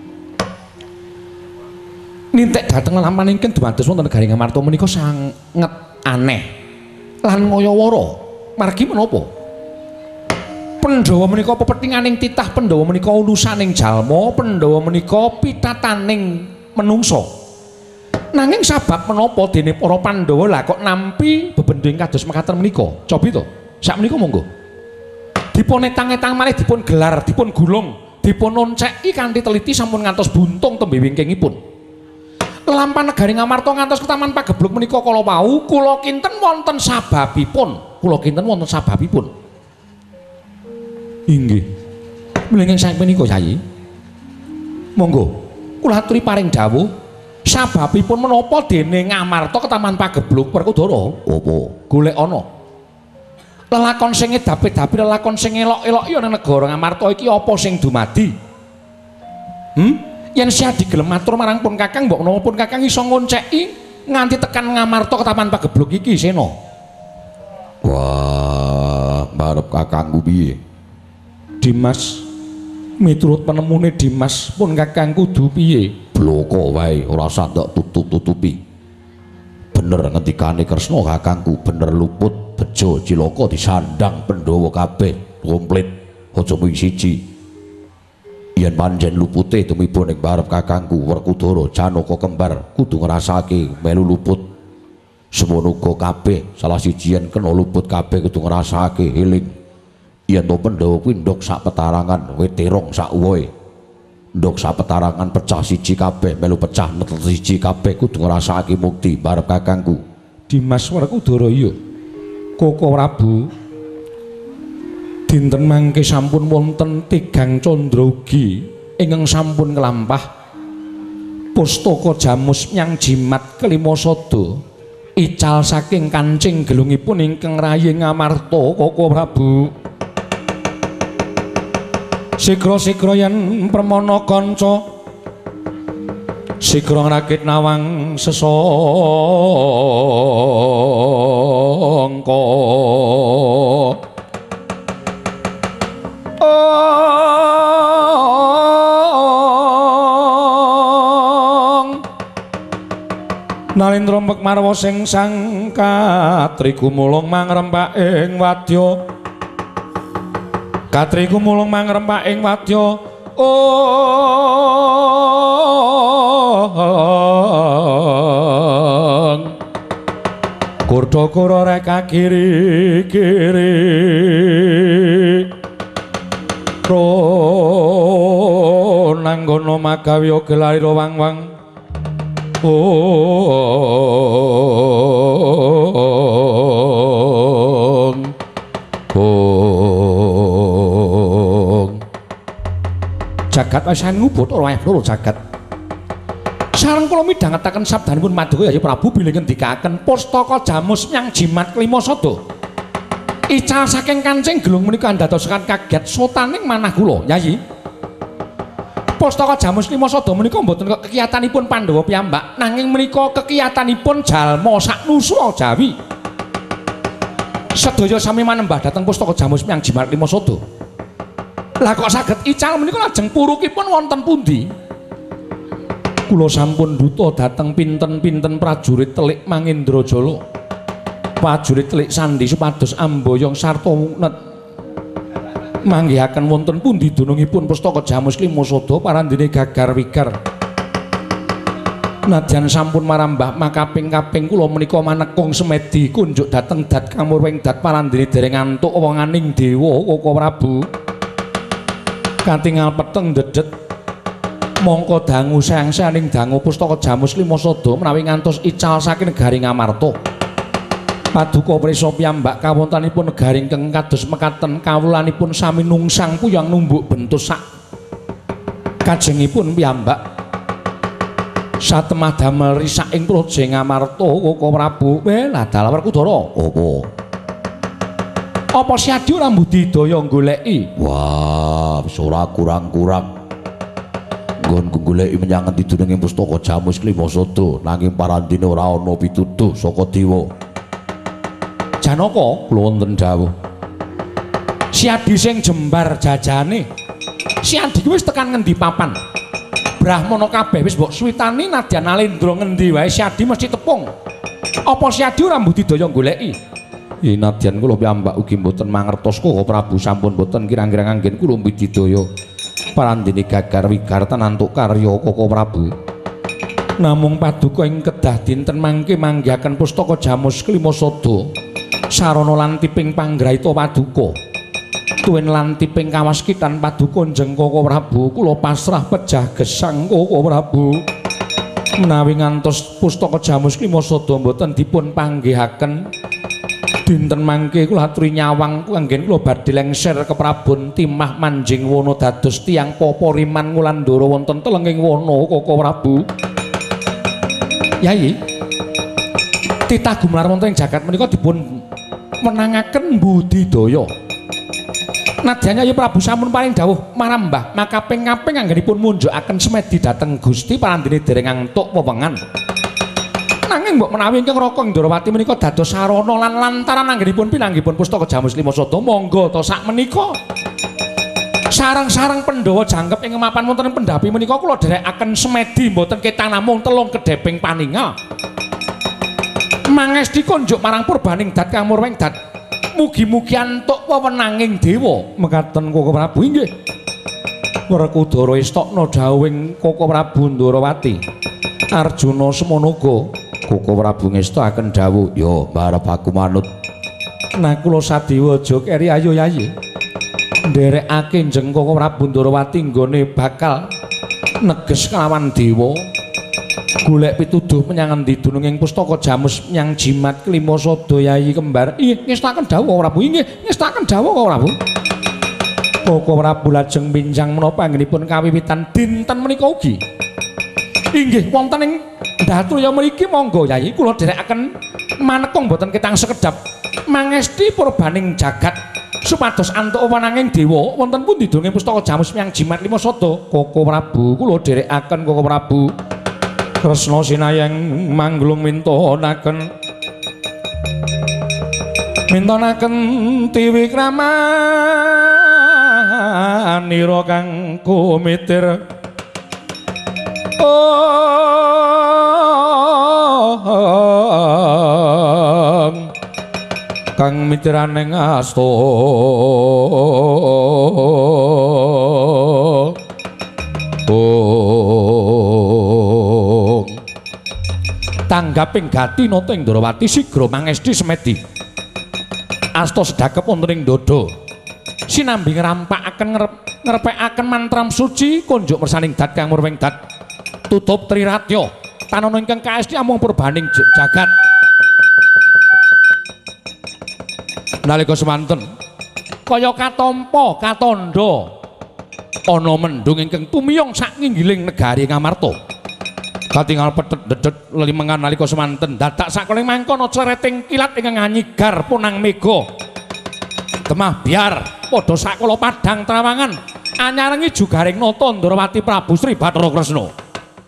Nintek dhateng lampahan ingkang dumados wonten negari Ngamarta menika sanget aneh lan ngayawara. Margi menapa? Pandhawa menika pepetinganing titah, Pandhawa menika ulusaning jalma, Pandhawa menika pitataning menungsa. Nanging sabab menapa dene para Pandhawa lah kok nampi bebending kados mekaten menika? Cobi to. Sak menika monggo. Dipun etang-etang malih dipun gelar, dipun gulung, dipun onceki kanthi teliti sampun ngantos buntung tembe wingkingipun. Lampahan negari Ngamarta ngantos ketaman pagebluk menika kala wau kula kinten wonten sababipun. Kula kinten wonten sababipun. Inggih. Mlenging saking menika Yayi. Monggo kula aturi paring dawuh sababipun menapa dene Ngamarta ketaman pagebluk Werkudara? Apa? Golek ana. Lelakon sing edap-edapi, lelakon sing elok-elok ya nang negara Ngamarta iki apa sing dumadi? Hmm? Yen siadi gelem matur marang pun Kakang, mbok menawa pun Kakang iso ngonceki nganti tekan Ngamarta ketaman pagebluk iki Sena. Wah, barep kakangku piye? Dimas, miturut penemune Dimas pun Kakang kudu piye? Bloko wae ora usah ndak tutup-tutupi. Bener ngendikane Kresna kakangku, bener luput bejo cilaka disandang Pandhawa kabeh komplit aja mung siji. Yen pancen lupute tumibun ing barep kakangku Werkudara Janaka kembar kudu ngrasake melu luput. Semono uga kabeh salah siji yen kena luput kabeh kudu ngrasake eling. Yen to Pandhawa kuwi ndok sak petarangan weterong sak uwohe. ndok sapetarangan pecah siji kabeh melu pecah netel siji kabeh kudu ngrasakake mukti barep kakangku Dimas Werkudara. Iya Koko Prabu dinten mangke sampun wonten tigang candra ugi ingkang sampun nglampah pustaka Jamus Myang Jimat kelima sada ical saking kancing gelungipun ingkang rayi ngamarta Koko Prabu. Sikra-sikra yen permana kanca sikra ngrakit nawang sesangka ong Nalendra Mekmarwa sing sang katri gumulung mangrempak ing wadya Katri gumulung mangrempak ing wadya ong Kurdakara reka kiri-kiri ro nanggono magawi gelari wang-wang ong ong jagat wasan ngubut ora loro jagat sareng kula midhangetaken sabdanipun Maduka Yayi Prabu bilih ngendikaken pustaka Jamus Myang Jimat kelima sada ical saking kancing gelung menika ndadosaken kaget sotaning manah kula Yayi. Pustaka Jamus lima sada menika mboten kekiyatanipun Pandhawa piyambak nanging menika kekiyatanipun jalma sak nuswa Jawi. Sedaya sami manembah dhateng pustaka Jamus Myang Jimat lima sada. Lah kok saged ical menika lajeng purukipun wonten pundi? Kula sampun duta dhateng pinten-pinten prajurit telik Mangindrajala. Prajurit telik sandi supados amboyong sarta munet manggihaken wonten pundi dunungipun pustaka Jamus lima sada parandene gagar wigar. Nadyan sampun marambah makaping-kaping kula menika manekung semedi kunjuk dhateng dat kamurwing dat parandene dereng antuk wonganing dewa Koko Prabu. Katingal peteng dedet mongko dangu sayang-sayaning dangu pustaka Jamus lima sada menawi ngantos ical saking negari Ngamarta. Paduka prisa piyambak kawontenanipun negari ingkang kados mekaten kawulanipun sami nungsang puyang numbuk bentus sak kajengipun piyambak satemah damel risak ing Praja Ngamarta Koko Prabu. Weh lah dalah Werkudara. Apa? Apa Siadi ora mbudidaya goleki? Wah, wis ora kurang-kurang. Nggonku goleki menyang endi dununging pustaka Jamus lima sada nanging parandene ora ana pituduh saka dewa. Janaka kula wonten dawuh. Siadi sing jembar jajane. Siadi kuwi wis tekan ngendi papan? Brahmana kabeh wis mbok suwitani nadyan Nalendra ngendi wae Siadi mesti tepung. Apa Siadi ora mbudidaya goleki? Ya nadyan kula piyambak ugi mboten mangertos Koko Prabu sampun mboten kirang-kirang anggen kula mbudidaya parandene gagar wigar tanantuk karya Koko Prabu. Namung paduka ing kedah dinten mangke manggihaken pustaka Jamus kelima sada sarana lan tiping panggraita paduka. Tuwin lan tiping kawaskitan paduka njeng Koko Prabu kula pasrah pejah gesang Koko Prabu. Menawi ngantos pustaka Jamus kelima sada mboten dipun panggihaken dinten mangke kula aturi nyawang anggen kula badhe lengser ke Prabon timah manjing wana dados tiyang papariman ngulandara wonten telenging wana Koko Prabu. Yayi, titah gumelar wonten ing jagat menika dipun menangaken budidaya. Nadyan Yayi Prabu sampun paring dawuh marambah makaping-kaping anggenipun munjukaken semedi dhateng Gusti parandene dereng antuk wewengan. Nanging mbok menawi ingkang Raka Indrawati menika dados sarana lan lantaran anggenipun pinanggipun pustaka Jamus lima sada monggo to sak menika sareng-sareng Pandhawa jangkep ing mapan wonten pendhapi menika kula dherekaken semedi mboten ketan namung telung kedheping paningal mangesti konjuk marang purbaning dat kamurwing dat mugi-mugi antuk wewenanging dewa mekaten Koko Prabu. Inggih Werkudara istokna dawuhing Koko Prabu Ndrawati. Arjuna semono uga Koko Prabu ngestakaken dawuh, ya barep aku manut. Nah kula sadewa aja keri ayo Yayi. Nderekake njeng Koko Prabu Ndrawati nggone bakal neges kelawan dewa golek pituduh menyang endi dununging pustaka Jamus menyang jimat kelima sada Yayi kembar. Inggih ngestaken dawuh Prabu. Inggih ngestaken dawuh Prabu. Koko Prabu lajeng pinjang menapa anggenipun kawiwitan dinten menika ugi. Inggih wonten ing Datraya mriki monggo Yayi kula dherekaken manekung boten ketang sekedap mangesti purbaning jagat supados antuk wananging dewa wonten pundi dununging pustaka Jamus menyang jimat lima sada. Koko Prabu kula dherekaken Koko Prabu. Kresna sinayang manglung mintonaken mintonaken tiwi kramanira kang kumitir oh kang mitiraning asta oh tanggaping gati nata ing Ndrawati sigra mangesti semedi asta sedakep wonten ing dada sinambi ngrampakaken ngrepekaken mantram suci konjuk mersaning dat kang murwing dat tutup triratya tanana ingkang kaesti amung purbaning jagat nalika semanten kaya katampa katandha ana mendung ingkang tumiyong sak nginggiling negari Ngamarta katingal petet dedet lelimengan nalika semanten dadak sakeling mangkono clereting kilat ingkang nganyigar punang mega temah biar padha sakala padhang trawangan anyarengi jugaring nata Ndrawati Prabu Sri Bathara Kresna.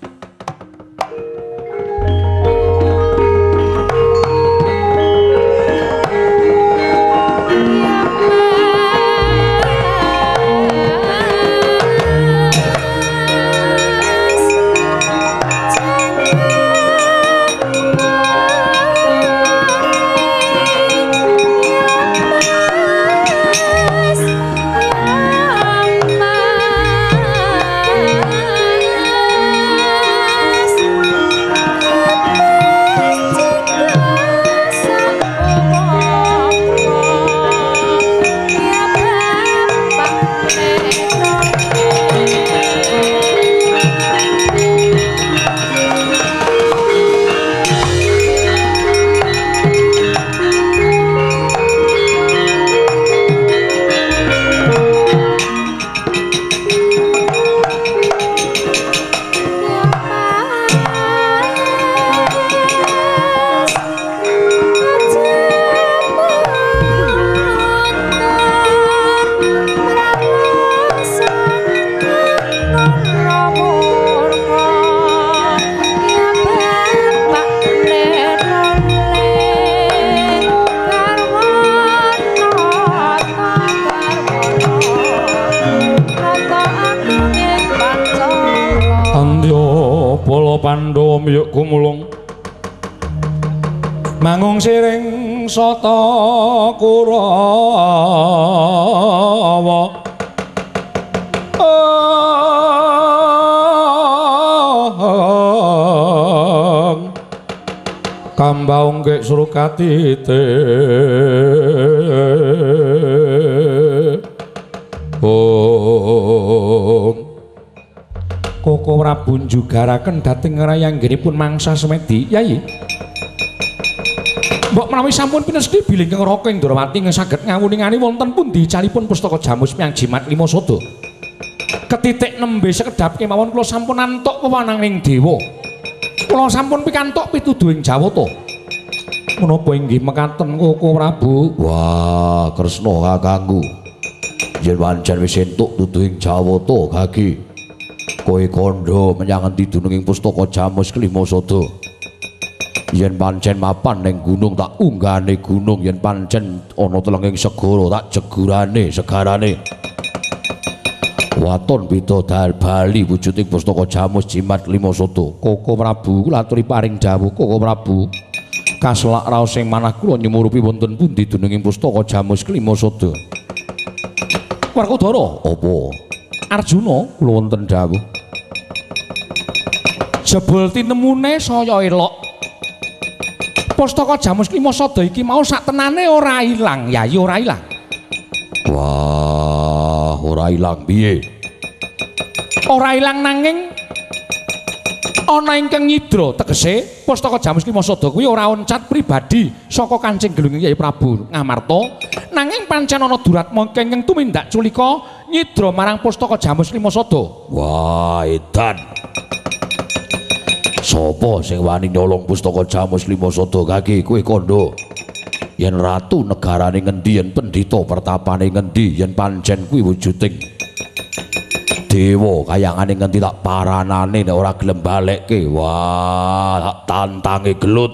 Pandhawa miyuk kumulung mangung siring sata Kurawa kambaung kek Surukatite oh Koko Prabu njugaraken dhateng rayanggenipun mangsa semedi Yayi. Mbok menawi sampun pinesti bilih Kang Raka ing Ndrawati saged ngawuningani wonten pundi calipun pustaka Jamus menyang jimat lima sada. Ketitik nembe sekedhap kemawon kula sampun antuk wewananging dewa. Kula sampun pikantuk pituduhing Jawata. Menapa inggih mekaten Koko Prabu? Wah, Kresna kakangku. Yen pancen wis entuk tuduhing Jawata gagi. Kowe kandha menyang endi dununging pustaka Jamus kelima sada. Yen pancen mapan ning gunung tak unggane gunung, yen pancen ana telenging segara tak jegurane segarane. Waton bidodal bali wujuding pustaka Jamus jimat lima sada. Koko Prabu kula aturi paring dawuh Koko Prabu. Kaselak raos sing manah kula nyumurupi wonten pundi dununging pustaka Jamus kelima sada. Werkudara, apa? Arjuna kula wonten dawuh. Jebul tinemune saya elok. Pustaka Jamus lima sada iki mau saktenane ora ilang, Yayi ora ilang. Wah, ora ilang piye? Ora ilang nanging ana ingkang nyidra tegese pustaka Jamus Klimasada kuwi ora oncat pribadi saka Kancing Gelung Kyai Prabu Ngamarta nanging pancen ana duratma ingkang tumindak culika nyidra marang pustaka Jamus Klimasada. Wah, edan. Sapa sing wani nyolong pustaka Jamus Klimasada kaki kowe kandha? Yen ratu negarane ngendi, yen pendhita pertapane ngendi, yen pancen kuwi wujuding dewa kayangane ngendi tak paranane nek ora gelem balekke. Wah, tak tantange gelut.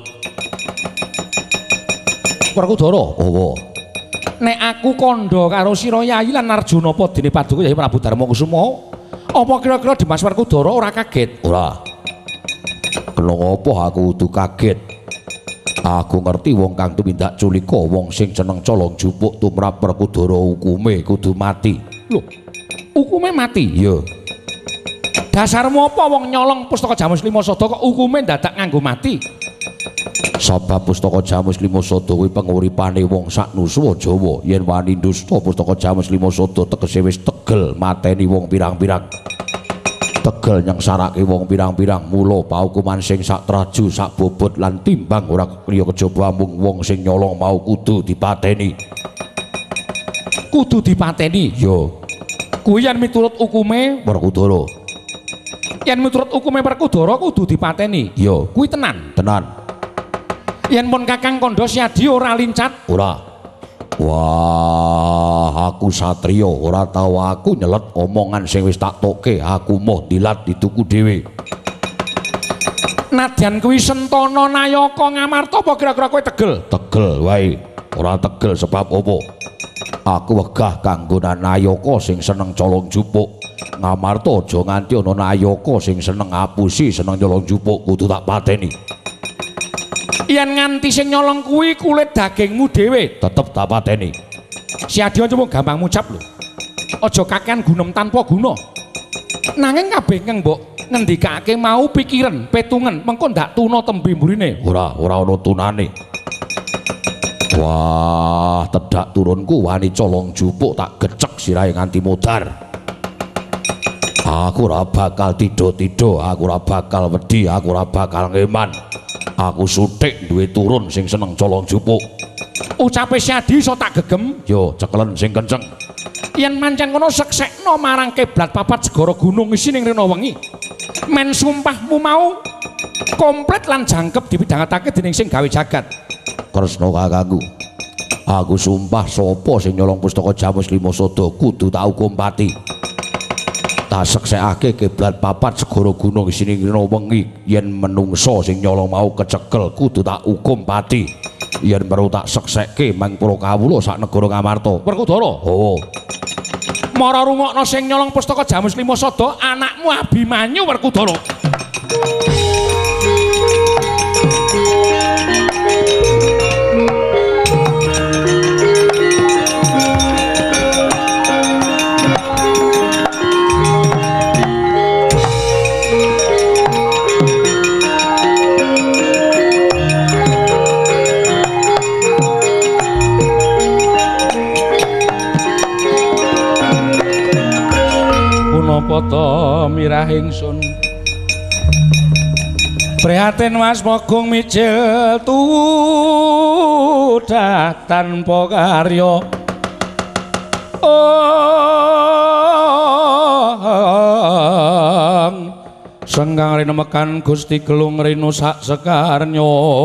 Werkudara, apa? nek aku kandha karo sira Yayi lan Arjuna padine Paduka Yayi Prabu Darmakusuma, apa kira-kira Dimas Werkudara ora kaget? Ora. Kenapa aku kudu kaget? Aku ngerti wong kang tumindak culika, wong sing jeneng colong jupuk tumrap Werkudara hukume kudu mati. Lho, hukume mati? Iya. Dasarmu apa wong nyolong pustaka Jamus Klimasada kok hukume dadak nganggo mati? Sabab pustaka Jamus Klimasada kuwi penguripane wong sak nuswa Jawa. Yen wani ndusta pustaka Jamus Klimasada tegese wis tegel mateni wong pirang-pirang. Tegel nyengsarake wong pirang-pirang, mula paukuman sing sak traju sak bobot lan timbang ora liya kejaba mung wong sing nyolong mau kudu dipateni. Kudu dipateni? Yo. Kuwi yen miturut hukume Werkudara. Yen miturut hukume Werkudara kudu dipateni. Yo, kuwi tenan. Tenan. Yen pun Kakang Kandha Siadi ora lincat, ora. Wah, aku satriya ora tau aku nyelet omongan sing wis tak toke, aku moh dilat dituku dhewe. Nadyan kuwi Sentana Nayaka Ngamarta apa kira-kira kowe tegel? Tegel wae, ora tegel sebab apa? Aku wegah kanggo Nayaka sing seneng colong jupuk. Ngamarta aja nganti ana Nayaka sing seneng ngapusi, seneng colong jupuk, kudu tak pateni. Yen nganti sing nyolong kuwi kulit dagingmu dhewe, tetep tak pateni. Siadi cuma gampang ngucap lho. Aja kakean gunem tanpa guna. Nanging kabeh kang mbok ngendikake mau pikiran, petungen, mengko ndak tuna tembe mburine. Ora, ora ana tunane. Wah, tedak turunku wani colong jupuk tak gecek sirahe nganti modar. Aku ora bakal tido-tido, aku ora bakal wedi, aku ora bakal ngeman. Aku sutik duwe turun sing seneng colong jupuk. Ucape Siadi iso tak gegem? Yo, cekelen sing kenceng. Yen mancen kono seksekno marang kiblat papat segara gunung isi ning rena wengi. Men sumpahmu mau komplit lan jangkep dipidhangetake dening sing gawe jagat. Kresna kakangku. Aku sumpah sapa sing nyolong pustaka Jamus Klimasada kudu tak hukum pati. Tak seksekake kiblat papat segara gunung isine rena wengi, yen menungsa sing nyolong mau kecekel kudu tak hukum pati. Yen perlu tak seksekke mangpura kawula sak negara Ngamarta. Werkudara. Oh. Mara rungokno sing nyolong pustaka Jamus Klimasada anakmu Abimanyu Werkudara. Poto mirah ingsun prihatin Mas Mogung micil tudah tanpa karya. Oh senggang rina mekan Gusti Gelung Rinu sak sekarnya.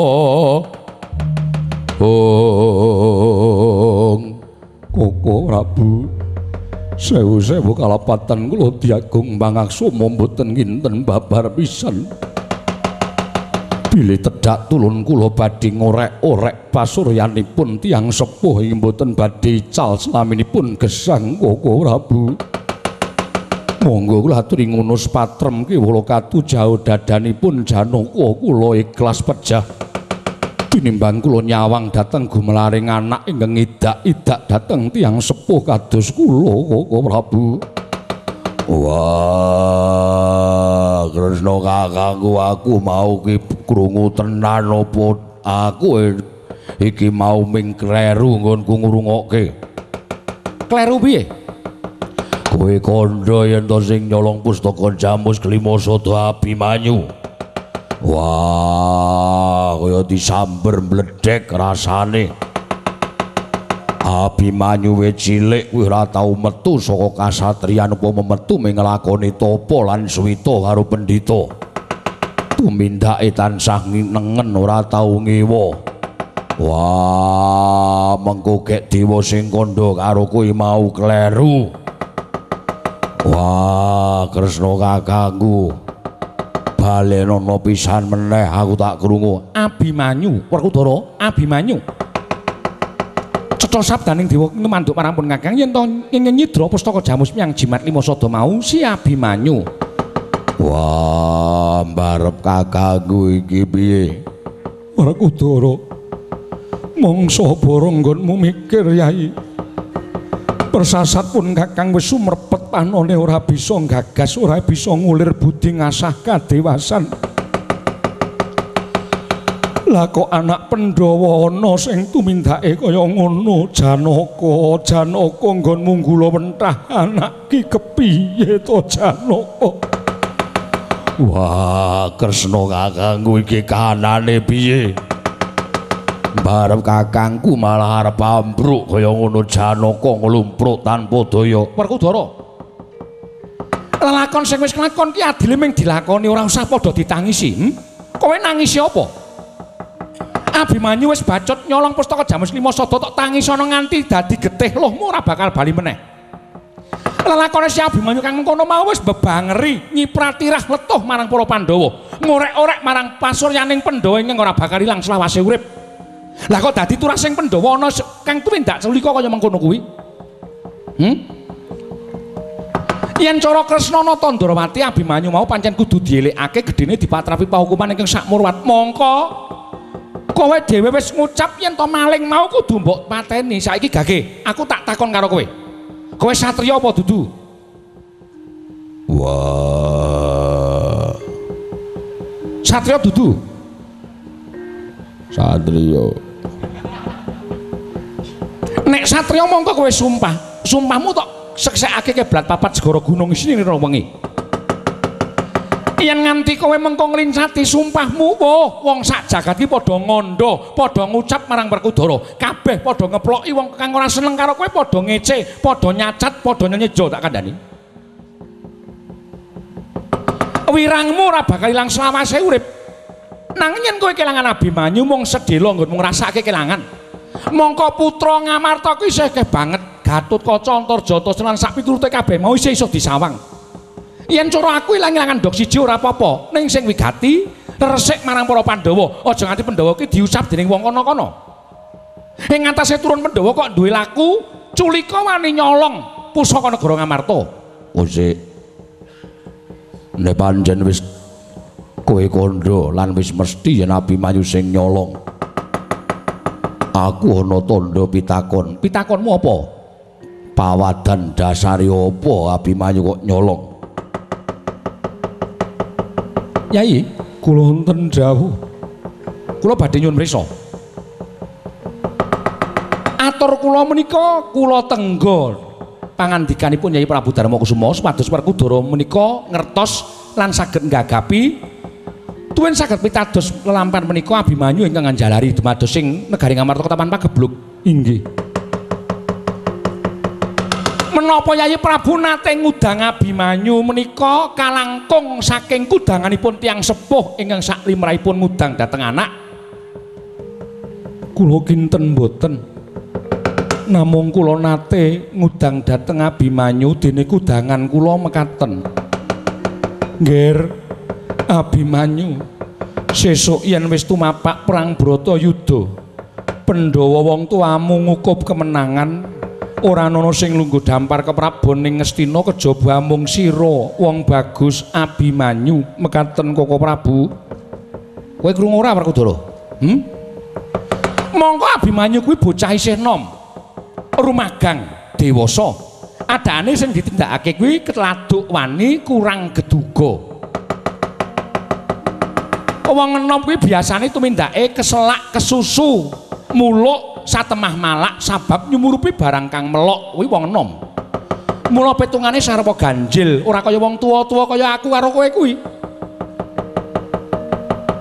Oh Koko Prabu sewu-sewu kalapatan kula diagung mangaksama mboten kinten babar pisan. Bilih tedhak tulun kula badhe ngorek-orek pasuryanipun tiyang sepuh ing mboten badhe ical slaminipun gesang Koko Prabu. Monggo kula aturi ngunus patrem kiwula katujahu dadanipun Janaka kula ikhlas pejah. Tinimbang kula nyawang dhateng gumelaring anak ingkang idak-idak dhateng tiyang sepuh kados kula Koko Prabu. Wah, Kresna kakangku, aku mau ki krungu tenan apa aku iki mau ming kleru nggonku ngrungokke. Kleru piye? Kowe kandha yen to sing nyolong pustaka Jamus Klimasada Abimanyu. Wah, kaya disamber mledek rasane. Abimanyu wis cilik kuwi ora tau metu saka kasatriyan upama metu ming nglakoni tapa lan suwita karo pendhita. Tumindake tansah nengen ora tau ngewa. Wah, mengko gek dewa sing kandha karo kuwi mau kleru. Wah, Kresna kakangku. Balenono pisan meneh aku tak krungu. Abimanyu, Werkudara, Abimanyu. Cetha sabdaning dewa ngmanduk parampun kakang yen to nyidra pustaka jamus yang jimat lima sada mau si Abimanyu. Wah, mbarep kakangku iki piye? Werkudara. Mangsa baranggonmu mikir Yai. Persasat pun kakang wis sumrepet panone ora bisa gagas, ora bisa ngulir budi ngasah kadewasan. Lah kok anak Pandhawa ana sing tumindake kaya ngono, Janaka, Janaka nggonmu nggula mentah anak ki kepiye to Janaka? Wah, Kresna kakangku iki kahanane piye? Barep kakangku malah arep ambruk kaya ngono Janaka nglumpruk tanpa daya. Werkudara. Lelakon sing wis kelakon ki adile ming dilakoni ora usah padha ditangisi. Hmm? Kowe nangisi apa? Abimanyu wis bacot nyolong pustaka jamus lima sada tok tangis ana nganti dadi getih lohmu ora bakal bali meneh. Lelakone si Abimanyu kang mengkono mau wis bebangeri nyiprati rah letuh marang para Pandhawa, ngorek-orek marang pasuryaning Pandhawa ingkang ora bakal ilang selawase urip. Lah kok dadi turah sing Pandhawa ana kang tumindak sulika kaya mengkono kuwi? Hmm? Yen cara Kresnana Tandrawati Abimanyu mau pancen kudu dielekake gedene dipatrapi pahukuman ingkang sakmurwat. Mongko kowe dhewe wis ngucap yen to maling mau kudu mbok pateni. Saiki gage, aku tak takon karo kowe. Kowe satriya apa dudu? Wah. Satriya dudu? Satriya. Nek satriya mongko kowe sumpah. Sumpahmu tok seksekake keblat papat segara gunung isine nira wengi. Yen nganti kowe mengko nglincati sumpahmu, woh, wong sak jagat iki padha ngondo, padha ngucap marang Werkudara, kabeh padha ngeploki wong kang ora seneng karo kowe padha ngece, padha nyacat, padha nyenyejo tak kandhani. Wirangmu ora bakal ilang selawase urip. Nanging yen kowe kelangan Abimanyu mung sedhela nggonmu ngrasake kelangan. Mongko putra Ngamarta kuwi isih akeh banget, Gatotkaca, Antarjata lan sak piturute kabeh mau isih iso disawang. Yen cara aku ilang-ilangan ndok siji ora apa-apa, ning sing wigati resik marang para Pandhawa, aja nganti Pandhawa ki diusap dening wong kono-kono. Ing ngatasé turun Pandhawa kok duwe laku culika wani nyolong pusaka negara Ngamarta. Oh sik. Nek pancen wis kowe kandha lan wis mesti yen Abimanyu sing nyolong. Aku ana tandha pitakon. Pitakonmu apa? Pawadan dasare apa Abimanyu kok nyolong? Yai, kula wonten dawuh. Kula badhe nyuwun prisa. Atur kula menika kula tenggo pangandikanipun Yai Prabu Darmakusuma supados Werkudara menika ngertos lan saged nggagapi tuwin saged pitados lelampahan menika Abimanyu ingkang njalari dumados ing negari Ngamarta Ketapan Pagebluk. Inggih. Menapa Yai Prabu nate ngudang Abimanyu menika kalangkung saking kudanganipun tiyang sepuh ingkang saklimrahipun ngudang dhateng anak? Kula kinten mboten. Namung kula nate ngudang dhateng Abimanyu dene kudangan kula mekaten. Nggih, Abimanyu, sesuk yen wis tumapak perang Bratayuda, Pandhawa wong tuamu ngukup kemenangan. Ora ana sing lungguh dampar keprabon ning Ngastina kejaba mung sira wong bagus Abimanyu mekaten Koko Prabu. Kowe krungu ora Werkudara? Hmm? Mongko Abimanyu kuwi bocah isih nom. Rumagang dewasa. Adane sing ditindakake kuwi ketladuk wani kurang geduga. Wong enom kuwi biasane tumindake keselak kesusu, muluk satemah malak sabab nyumurupi barang kang melok kuwi wong enom. Mula petungane sarepa ganjil, ora kaya wong tuwa-tuwa kaya aku karo kowe kuwi.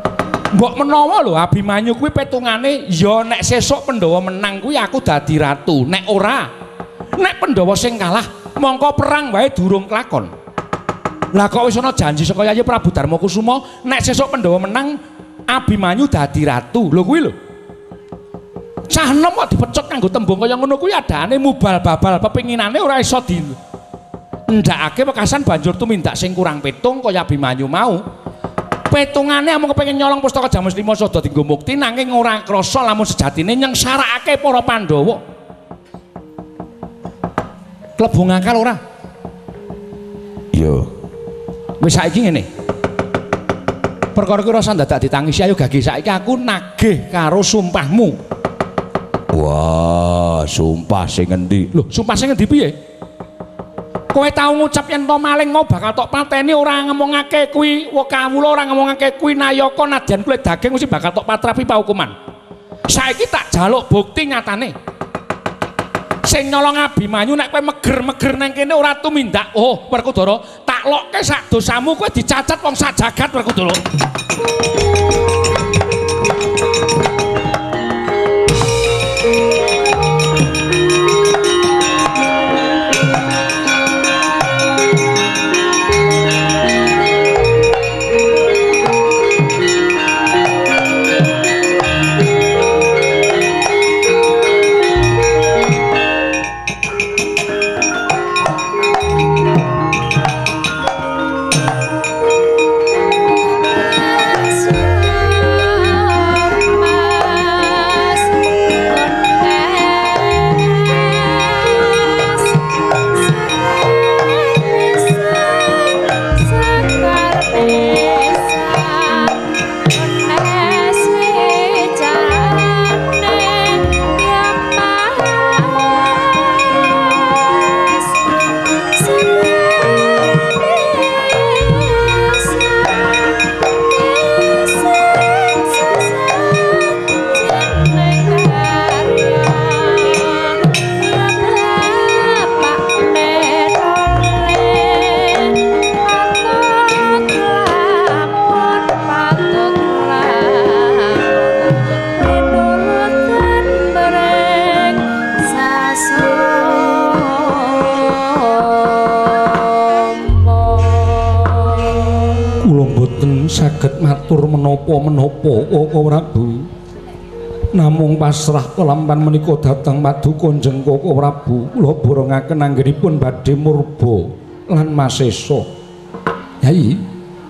Mbok menawa lho Abimanyu kuwi petungane ya nek sesuk Pandhawa menang kuwi aku dadi ratu. Nek ora, nek Pandhawa sing kalah, mongko perang wae durung kelakon. Lah kok wis ana janji saka Yayi Prabu Darmakusuma nek sesuk Pandhawa menang Abimanyu dadi ratu. Lho kuwi lho. Cah enom kok dipecut kanggo tembung kaya ngono kuwi adane mubal babal pepinginane ora iso di ndakake wekasan banjur tumindak sing kurang petung kaya Abimanyu mau. Petungane amung kepengin nyolong pustaka Jamus lima sada dienggo mukti nanging ora krasa lamun sejatine nyengsarakake para Pandhawa. Klebu ngakal ora? Iya. Wis saiki ngene. Perkara kuwi rasa dadak ditangisi ayo gage saiki aku nagih karo sumpahmu. Wah, sumpah sing endi? Lho, sumpah sing endi piye? Kowe tau ngucap yen to maling mau bakal tok pateni ora ngomongake kuwi kawula ora ngomongake kuwi nayaka nadyan kulit daging mesti bakal tok patrapi paukuman. Saiki tak jaluk bukti nyatane. Sing nyolong Abimanyu nek kowe meger-meger nang kene ora tumindak. Oh, Werkudara, tak lokke sak dosamu kowe dicacat wong sak jagat Werkudara. Saged matur menapa-menapa Koko Prabu. Namung pasrah kelampan menika dhateng Madu Kanjeng Koko Prabu. Kula borongaken anggenipun badhe murba lan masesa. Yai.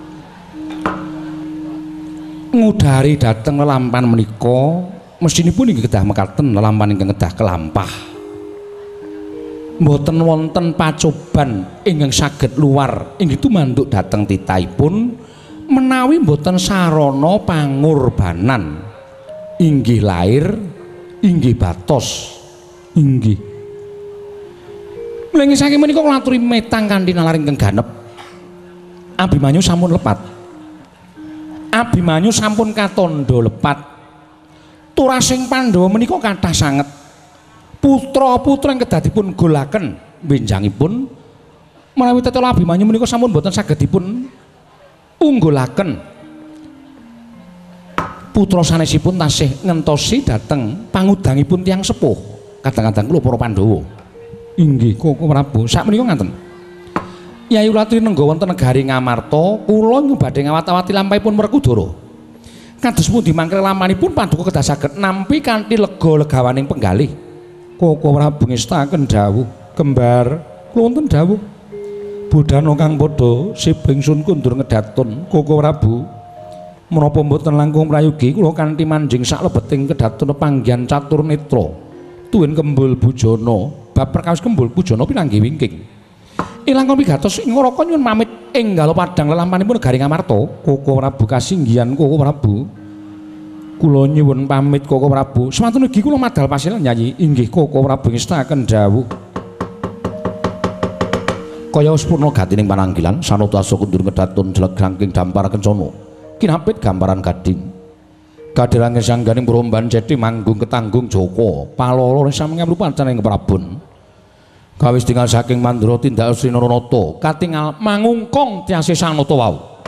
Ngudari dhateng lelampan menika mestinipun inggih kedah mekaten lelampan ingkang kedah kelampah. Mboten wonten pacoban ingkang saged luar inggih tumanduk dhateng titahipun. Menawi mboten sarana pangorbanan inggih lair inggih batos inggih mlengih saking menika kula aturi metang kanthi nalaring ingkang ganep. Abimanyu sampun lepat. Abimanyu sampun katandha lepat. Turasing Pandhawa menika kathah sanget. Putra-putra ingkang kedah dipun golaken benjangipun menawi tetela Abimanyu menika sampun mboten saged dipun unggulaken. Putra sanesipun tasih ngentosi dhateng pangudangipun tiyang sepuh kadang-kadang kula para Pandhawa. Inggih Koko Prabu sakmenika ngaten. Yayi Ulatri nengga wonten negari Ngamarta kula badhe ngawat-awati lampahipun Werkudara. Kados pundi mangke lamanipun Paduka kedah saged nampi kanthi lega legawaning penggalih. Koko Prabu ngestaken dawuh kembar kula wonten dawuh Budana kang padha sibingsun kundur ngedaton Koko Prabu menapa mboten langkung prayogi kula kanthi manjing saklebeting kedaton panggihan catur netra tuwin kembul bujana bab perkawis kembul bujana pinanggih wingking ilangkung pigatos ing ngraka nyuwun pamit enggal padang lelampanipun negari Ngamarta. Koko Prabu kasinggihan Koko Prabu kula nyuwun pamit Koko Prabu semanten ugi kula madal pasilan Yayi. Inggih Koko Prabu ngestaken dawuh kaya sepurna gatining pananggilan sanata asa kundur ngedatun jeleg rangking dampar kencana kinapit gambaran gading kadheranging sangganing peromban cethe manggung ketanggung Joko palala sami ngrupacaning keprabon kawis tinggal saking Mandura tindak Sri Naranata katingal mangungkong tiase sanata wau.